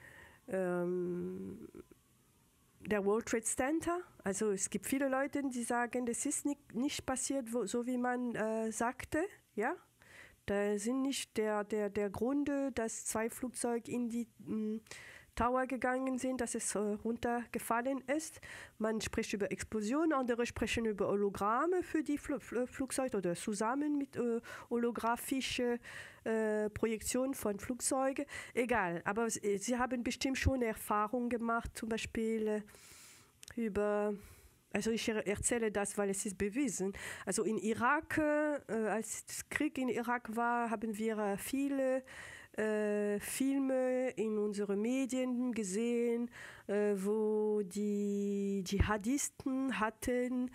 der World Trade Center. Also es gibt viele Leute, die sagen, das ist nicht passiert, so wie man sagte. Ja? Da sind nicht der Grunde, dass 2 Flugzeuge in die Tower gegangen sind, dass es runtergefallen ist. Man spricht über Explosionen, andere sprechen über Hologramme für die Flugzeuge oder zusammen mit holographischen Projektionen von Flugzeugen. Egal, aber sie haben bestimmt schon Erfahrungen gemacht, zum Beispiel über... Also ich erzähle das, weil es ist bewiesen. Also in Irak, als der Krieg in Irak war, haben wir viele Filme in unseren Medien gesehen, wo die Dschihadisten hatten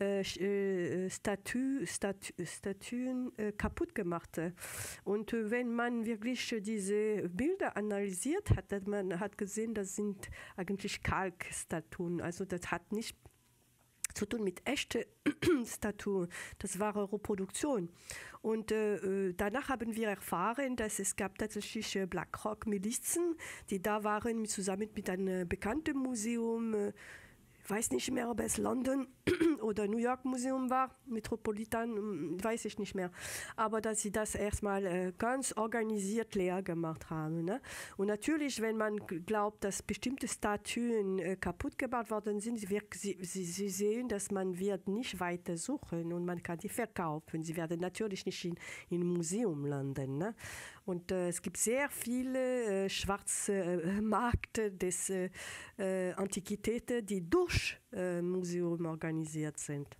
Statuen kaputt gemacht. Und wenn man wirklich diese Bilder analysiert hat, man hat gesehen, das sind eigentlich Kalkstatuen. Also das hat nicht zu tun mit echten Statuen. Das war Reproduktion. Und danach haben wir erfahren, dass es gab tatsächlich BlackRock-Milizen, die da waren zusammen mit einem bekannten Museum. Ich weiß nicht mehr, ob es London oder New York Museum war, Metropolitan, weiß ich nicht mehr. Aber dass sie das erstmal ganz organisiert leer gemacht haben. Ne? Und natürlich, wenn man glaubt, dass bestimmte Statuen kaputt gemacht worden sind, sie sehen, dass man wird nicht weiter suchen und man kann die verkaufen. Sie werden natürlich nicht in ein Museum landen. Ne? Und es gibt sehr viele schwarze Märkte des Antiquitäten, die durch Museum organisiert sind.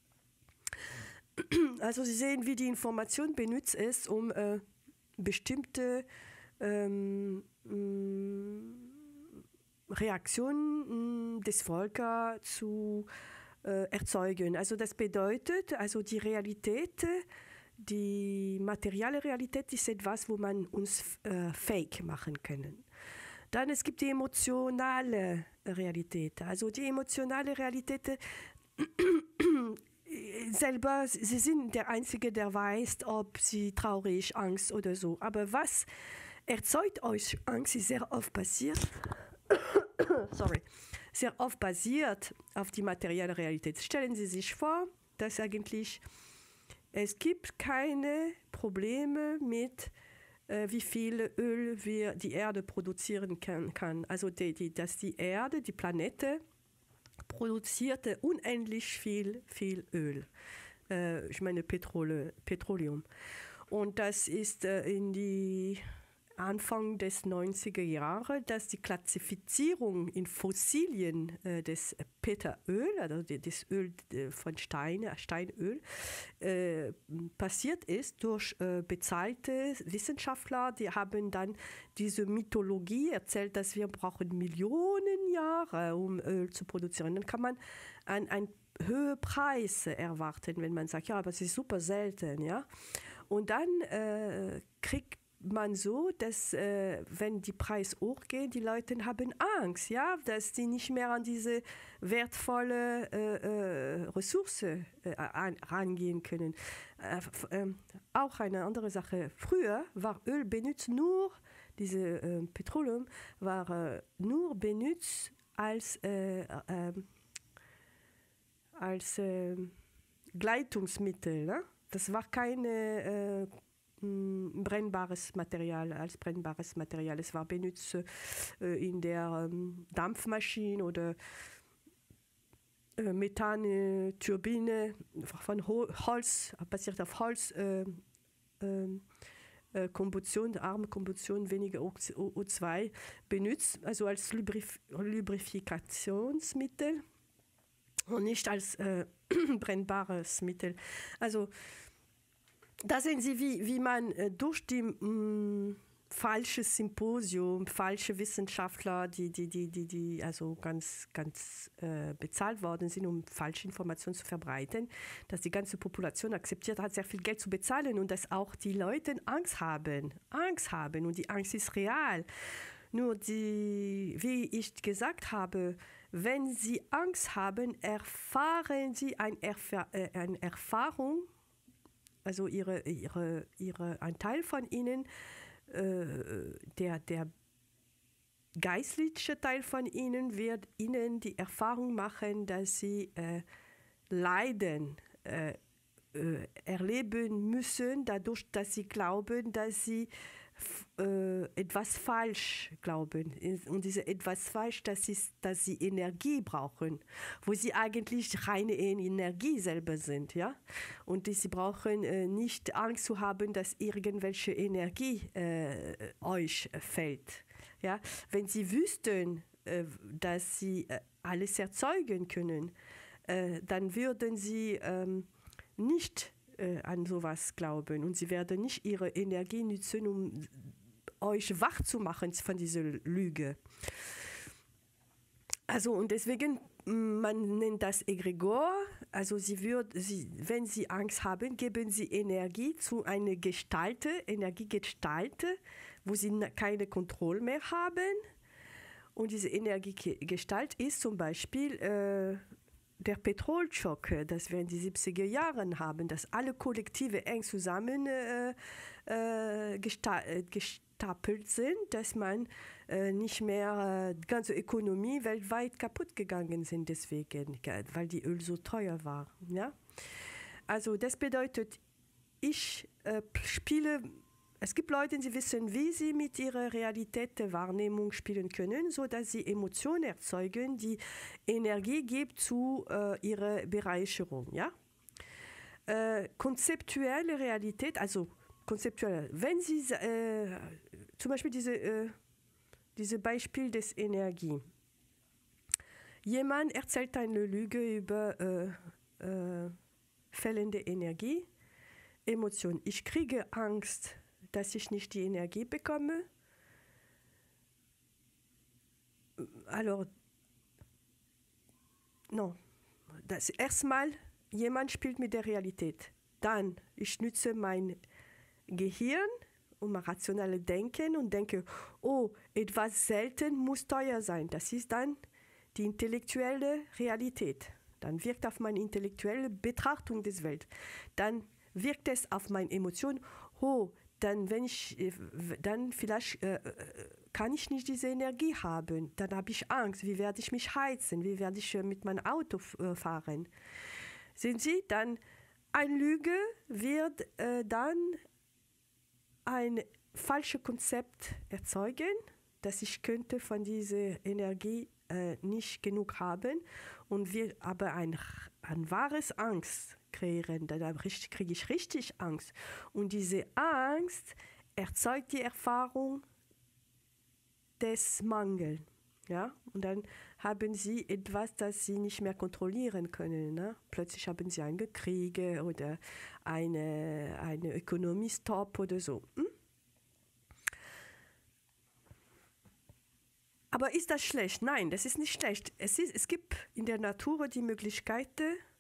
Also Sie sehen, wie die Information benutzt ist, um bestimmte Reaktionen des Volkes zu erzeugen. Also das bedeutet, also die Realität, die materielle Realität ist etwas, wo man uns fake machen kann. Dann es gibt die emotionale Realität. Also die emotionale Realität selber, sie sind der Einzige, der weiß, ob sie traurig, Angst oder so. Aber was erzeugt euch Angst, ist sehr oft basiert, sehr oft basiert auf die materielle Realität. Stellen Sie sich vor, dass eigentlich es gibt keine Probleme mit wie viel Öl die Erde produzieren kann. Also dass die Erde, die Planete, produzierte unendlich viel Öl. Ich meine Petroleum. Und das ist in die Anfang des 90er Jahre, dass die Klassifizierung in Fossilien des Peteröl, also das Öl von Steinöl, passiert ist durch bezahlte Wissenschaftler. Die haben dann diese Mythologie erzählt, dass wir brauchen Millionen Jahre, um Öl zu produzieren. Dann kann man einen höheren Preis erwarten, wenn man sagt, ja, aber es ist super selten. Ja? Und dann kriegt man so, dass wenn die Preise hochgehen, die Leute haben Angst, ja, dass die nicht mehr an diese wertvolle Ressource rangehen können. Auch eine andere Sache. Früher war Öl benutzt nur, diese Petroleum war nur benutzt als Gleitungsmittel. Ne? Das war keine brennbares Material, Es war benutzt in der Dampfmaschine oder Methanturbine von Holz, basiert auf Holz, Kombustion, arme Kombustion, weniger O2 benutzt, also als Lubrifikationsmittel und nicht als brennbares Mittel. Also da sehen Sie, wie man durch die falsche Symposium, falsche Wissenschaftler, die also ganz bezahlt worden sind, um falsche Informationen zu verbreiten, dass die ganze Population akzeptiert hat, sehr viel Geld zu bezahlen und dass auch die Leute Angst haben und die Angst ist real. Nur wie ich gesagt habe, wenn Sie Angst haben, erfahren Sie eine Erfahrung, also ein Teil von ihnen, der geistliche Teil von ihnen wird ihnen die Erfahrung machen, dass sie Leiden erleben müssen, dadurch, dass sie glauben, dass sie etwas falsch glauben. Und diese etwas falsch, dass sie Energie brauchen, wo sie eigentlich reine Energie selber sind. Ja? Und sie brauchen nicht Angst zu haben, dass irgendwelche Energie euch fällt. Ja? Wenn sie wüssten, dass sie alles erzeugen können, dann würden sie nicht an sowas glauben und sie werden nicht ihre Energie nutzen, um euch wach zu machen von dieser Lüge. Also und deswegen, man nennt das Egregor, also wenn sie Angst haben, geben sie Energie zu einer Energiegestalt, wo sie keine Kontrolle mehr haben. Und diese Energiegestalt ist zum Beispiel der Petrolschock, das wir in die 70er Jahren haben, dass alle Kollektive eng zusammen gestapelt sind, dass man nicht mehr die ganze Ökonomie weltweit kaputt gegangen sind deswegen, weil die Öl so teuer war. Ja? Also das bedeutet, ich spiele. Es gibt Leute, die wissen, wie sie mit ihrer Realität der Wahrnehmung spielen können, sodass sie Emotionen erzeugen, die Energie geben zu ihrer Bereicherung. Ja? Konzeptuelle Realität, also konzeptuell, wenn Sie zum Beispiel diese Beispiel des Energie. Jemand erzählt eine Lüge über fällende Energie, Emotion. Ich kriege Angst, dass ich nicht die Energie bekomme. Alors, non. Erstmal, jemand spielt mit der Realität. Dann, ich nutze mein Gehirn und mein rationales Denken und denke, oh, etwas selten muss teuer sein. Das ist dann die intellektuelle Realität. Dann wirkt auf meine intellektuelle Betrachtung des Welt. Dann wirkt es auf meine Emotionen, oh, dann vielleicht kann ich nicht diese Energie haben. Dann habe ich Angst. Wie werde ich mich heizen? Wie werde ich mit meinem Auto fahren? Sehen Sie, dann eine Lüge wird dann ein falsches Konzept erzeugen, dass ich könnte von dieser Energie nicht genug haben und wir aber ein wahres Angst kreieren, dann kriege ich richtig Angst. Und diese Angst erzeugt die Erfahrung des Mangels. Ja? Und dann haben sie etwas, das sie nicht mehr kontrollieren können. Ne? Plötzlich haben sie einen Krieg oder eine Ökonomie-Stop oder so. Aber ist das schlecht? Nein, das ist nicht schlecht. Es gibt in der Natur die Möglichkeit,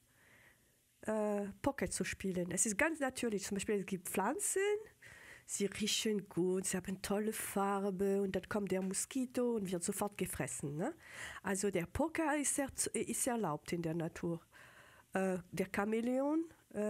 Poker zu spielen. Es ist ganz natürlich. Zum Beispiel, es gibt Pflanzen, sie riechen gut, sie haben tolle Farbe und dann kommt der Moskito und wird sofort gefressen. Ne? Also der Poker ist erlaubt in der Natur. Der Chamäleon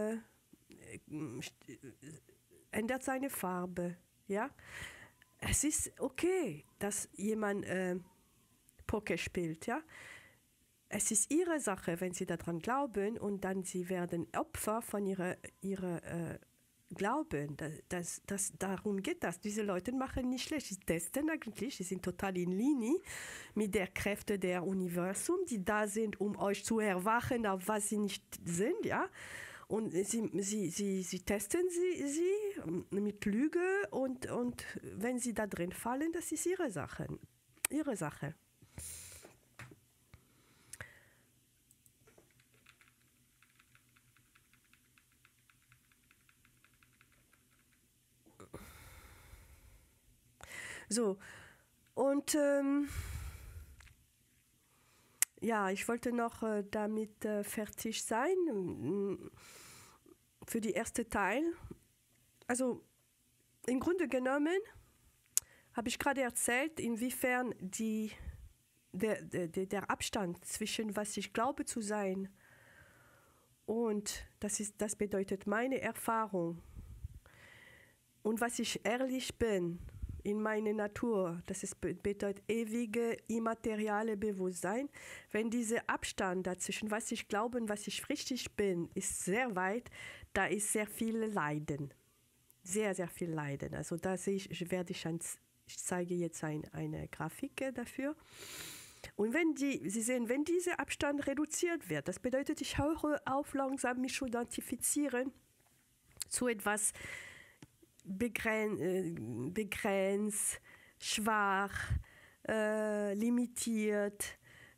ändert seine Farbe. Ja? Es ist okay, dass jemand Poker spielt. Ja? Es ist ihre Sache, wenn sie daran glauben und dann sie werden Opfer von ihrer Glauben. Darum geht das. Diese Leute machen nicht schlecht. Sie testen eigentlich, sie sind total in Linie mit der Kräfte der Universum, die da sind, um euch zu erwachen, auf was sie nicht sind. Ja? Und sie testen sie mit Lüge und wenn sie da drin fallen, das ist ihre Sache. Ihre Sache. So, und ja, ich wollte noch damit fertig sein für die erste Teil. Also im Grunde genommen habe ich gerade erzählt, inwiefern der Abstand zwischen was ich glaube zu sein und das bedeutet meine Erfahrung und was ich ehrlich bin, in meine Natur. Das bedeutet ewige, immaterielle Bewusstsein. Wenn dieser Abstand dazwischen, was ich glaube und was ich richtig bin, ist sehr weit, da ist sehr viel Leiden. Sehr, sehr viel Leiden. Also da sehe ich, ich zeige jetzt eine Grafik dafür. Und Sie sehen, wenn dieser Abstand reduziert wird, das bedeutet, ich höre auf, langsam mich zu identifizieren zu etwas begrenzt, schwach, limitiert,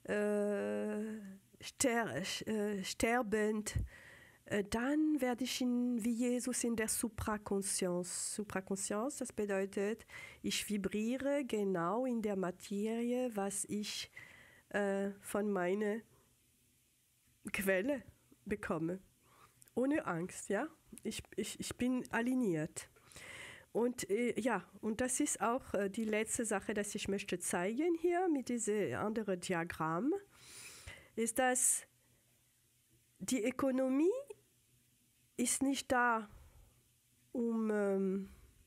sterbend, dann werde ich wie Jesus in der Supraconscience. Supraconscience, das bedeutet, ich vibriere genau in der Materie, was ich von meiner Quelle bekomme. Ohne Angst, ja. Ich bin aligniert. Und und das ist auch die letzte Sache, die ich möchte zeigen hier mit diesem anderen Diagramm, ist, dass die Ökonomie ist nicht da, um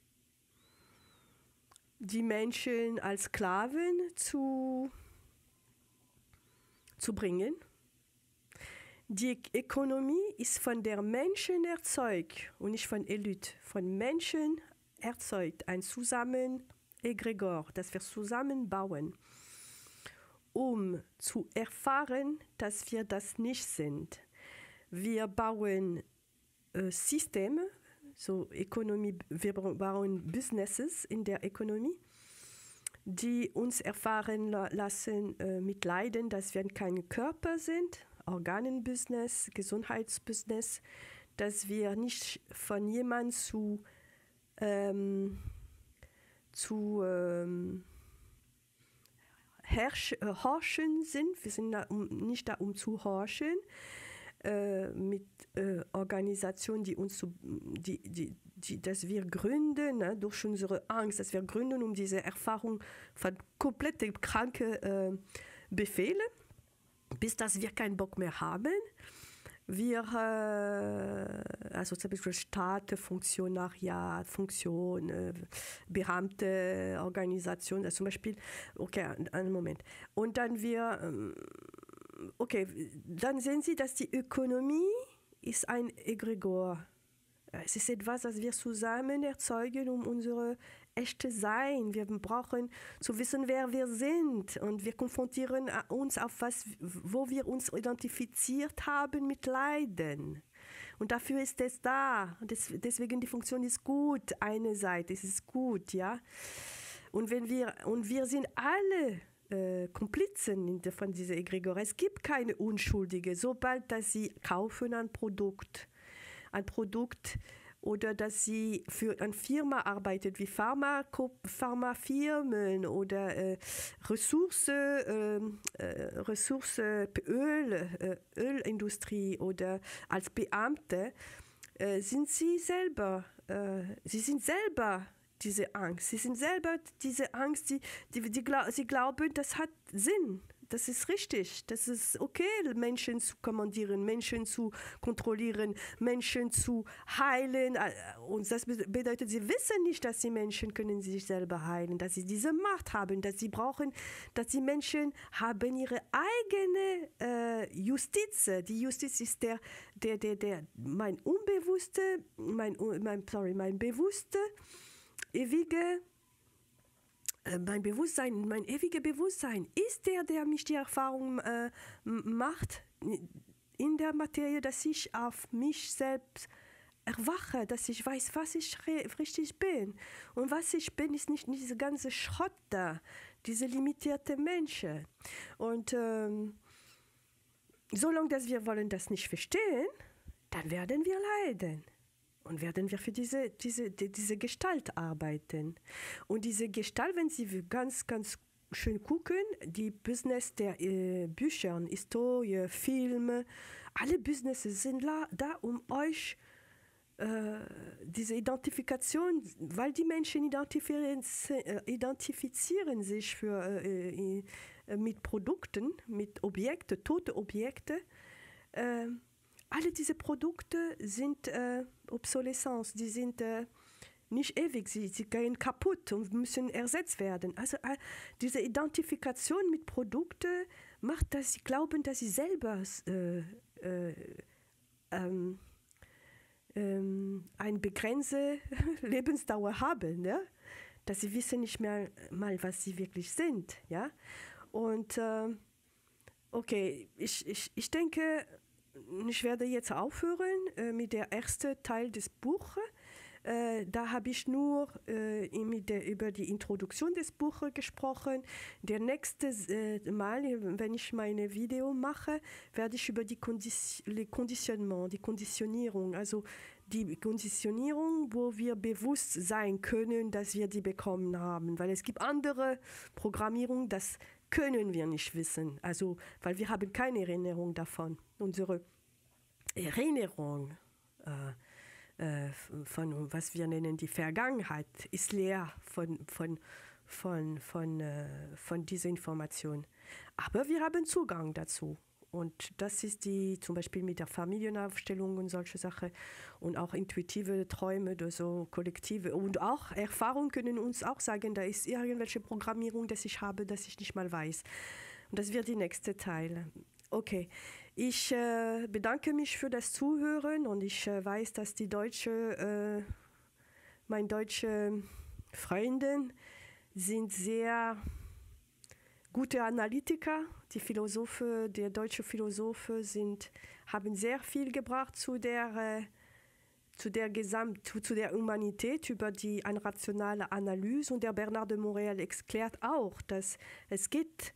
die Menschen als Sklaven zu bringen. Die Ökonomie ist von der Menschen erzeugt und nicht von Elite. Von Menschen erzeugt ein Zusammen-Egregor, das wir zusammen bauen, um zu erfahren, dass wir das nicht sind. Wir bauen Systeme, so Ökonomie, wir bauen Businesses in der Ökonomie, die uns erfahren lassen mit Leiden, dass wir kein Körper sind, Organenbusiness, Gesundheitsbusiness, dass wir nicht von jemandem horchen sind. Wir sind nicht da, um zu horchen, mit Organisationen, die uns dass wir gründen, ne, durch unsere Angst, dass wir gründen, um diese Erfahrung von komplett kranke Befehle, bis dass wir keinen Bock mehr haben. Wir, also zum Beispiel Staat, Funktionariat, Funktion, Beamte, Organisation, also zum Beispiel, okay, einen Moment. Und dann dann sehen Sie, dass die Ökonomie ist ein Egregor. Es ist etwas, das wir zusammen erzeugen, um unsere echte Sein. Wir brauchen zu wissen, wer wir sind. Und wir konfrontieren uns auf was, wo wir uns identifiziert haben mit Leiden. Und dafür ist es da. Deswegen die Funktion ist gut. Eine Seite, es ist gut, ja. Und wir sind alle Komplizen von dieser Egregor. Es gibt keine Unschuldige. Sobald dass sie kaufen ein Produkt oder dass sie für eine Firma arbeitet, wie Pharmafirmen oder Ölindustrie oder als Beamte, sind sie selber diese Angst. Sie sind selber diese Angst, sie glauben, das hat Sinn. Das ist richtig, das ist okay, Menschen zu kommandieren, Menschen zu kontrollieren, Menschen zu heilen. Und das bedeutet, sie wissen nicht, dass die Menschen können sich selber heilen, dass sie diese Macht haben, dass sie brauchen, dass die Menschen haben ihre eigene Justiz. Die Justiz ist mein bewusste, ewige mein ewiges Bewusstsein ist der mich die Erfahrung macht in der Materie, dass ich auf mich selbst erwache, dass ich weiß, was ich richtig bin. Und was ich bin, ist nicht diese ganze Schrott da, diese limitierte Menschen. Und solange dass wir wollen das nicht verstehen, dann werden wir leiden. Und werden wir für diese Gestalt arbeiten. Und diese Gestalt, wenn Sie ganz, ganz schön gucken, die Business der Bücher, Historie, Filme, alle Businesses sind da, um euch diese Identifikation, weil die Menschen identifizieren sich mit Produkten, mit Objekten, tote Objekte. Alle diese Produkte sind Obsoleszenz, die sind nicht ewig, sie gehen kaputt und müssen ersetzt werden. Also diese Identifikation mit Produkten macht, dass sie glauben, dass sie selber eine begrenzte Lebensdauer haben, ne? Dass sie wissen nicht mehr mal, was sie wirklich sind. Ja? Und okay, ich denke, ich werde jetzt aufhören mit der ersten Teil des Buches. Da habe ich nur über die Introduktion des Buches gesprochen. Der nächste Mal, wenn ich meine Video mache, werde ich über die Konditionierung, also die Konditionierung, wo wir bewusst sein können, dass wir die bekommen haben. Weil es gibt andere Programmierungen, das können wir nicht wissen. Also, weil wir haben keine Erinnerung davon. Unsere Erinnerung von was wir nennen die Vergangenheit ist leer von dieser Information. Aber wir haben Zugang dazu. Und das ist zum Beispiel mit der Familienaufstellung und solche Sachen und auch intuitive Träume oder so kollektive und auch Erfahrungen können uns auch sagen, da ist irgendwelche Programmierung, das ich habe, das ich nicht mal weiß. Und das wird die nächste Teil. Okay, ich bedanke mich für das Zuhören und ich weiß, dass meine deutsche Freunde sind sehr gute Analytiker. Die deutschen Philosophen haben sehr viel gebracht zu der Humanität über die rationale Analyse. Und der Bernard de Montréal erklärt auch, dass es geht,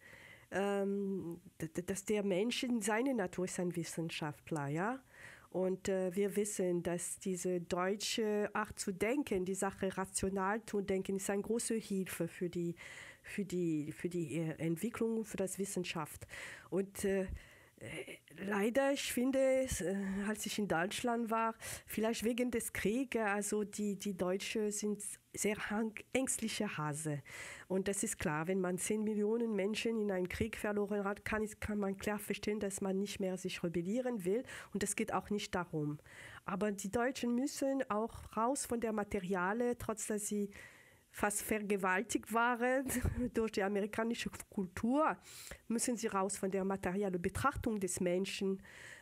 dass der Mensch in seiner Natur ist ein Wissenschaftler, ja. Und wir wissen, dass diese deutsche Art zu denken, die Sache rational zu denken, ist eine große Hilfe für die Entwicklung, für das Wissenschaft. Und leider, ich finde, als ich in Deutschland war, vielleicht wegen des Krieges, also die Deutschen sind sehr ängstliche Hase. Und das ist klar, wenn man 10 Millionen Menschen in einen Krieg verloren hat, kann man klar verstehen, dass man nicht mehr sich rebellieren will. Und es geht auch nicht darum. Aber die Deutschen müssen auch raus von der Materiale, trotz dass sie fast vergewaltigt waren durch die amerikanische Kultur, müssen sie raus von der materiellen Betrachtung des Menschen,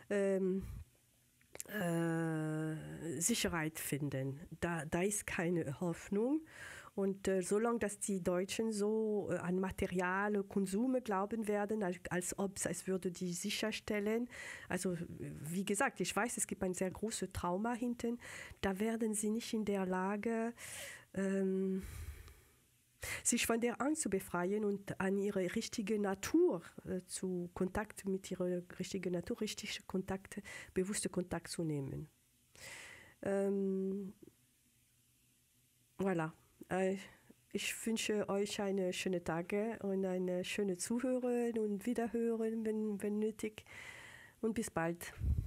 Sicherheit finden. Da ist keine Hoffnung. Und solange dass die Deutschen so an materiale Konsume glauben werden, als ob es würde die sicherstellen, also wie gesagt, ich weiß, es gibt ein sehr großes Trauma hinten, da werden sie nicht in der Lage, sich von der Angst zu befreien und an ihre richtige Natur Kontakt mit ihrer richtigen Natur, richtige Kontakte, bewusste Kontakt zu nehmen. Voilà. Ich wünsche euch eine schöne Tage und eine schöne Zuhören und Wiederhören, wenn nötig. Und bis bald.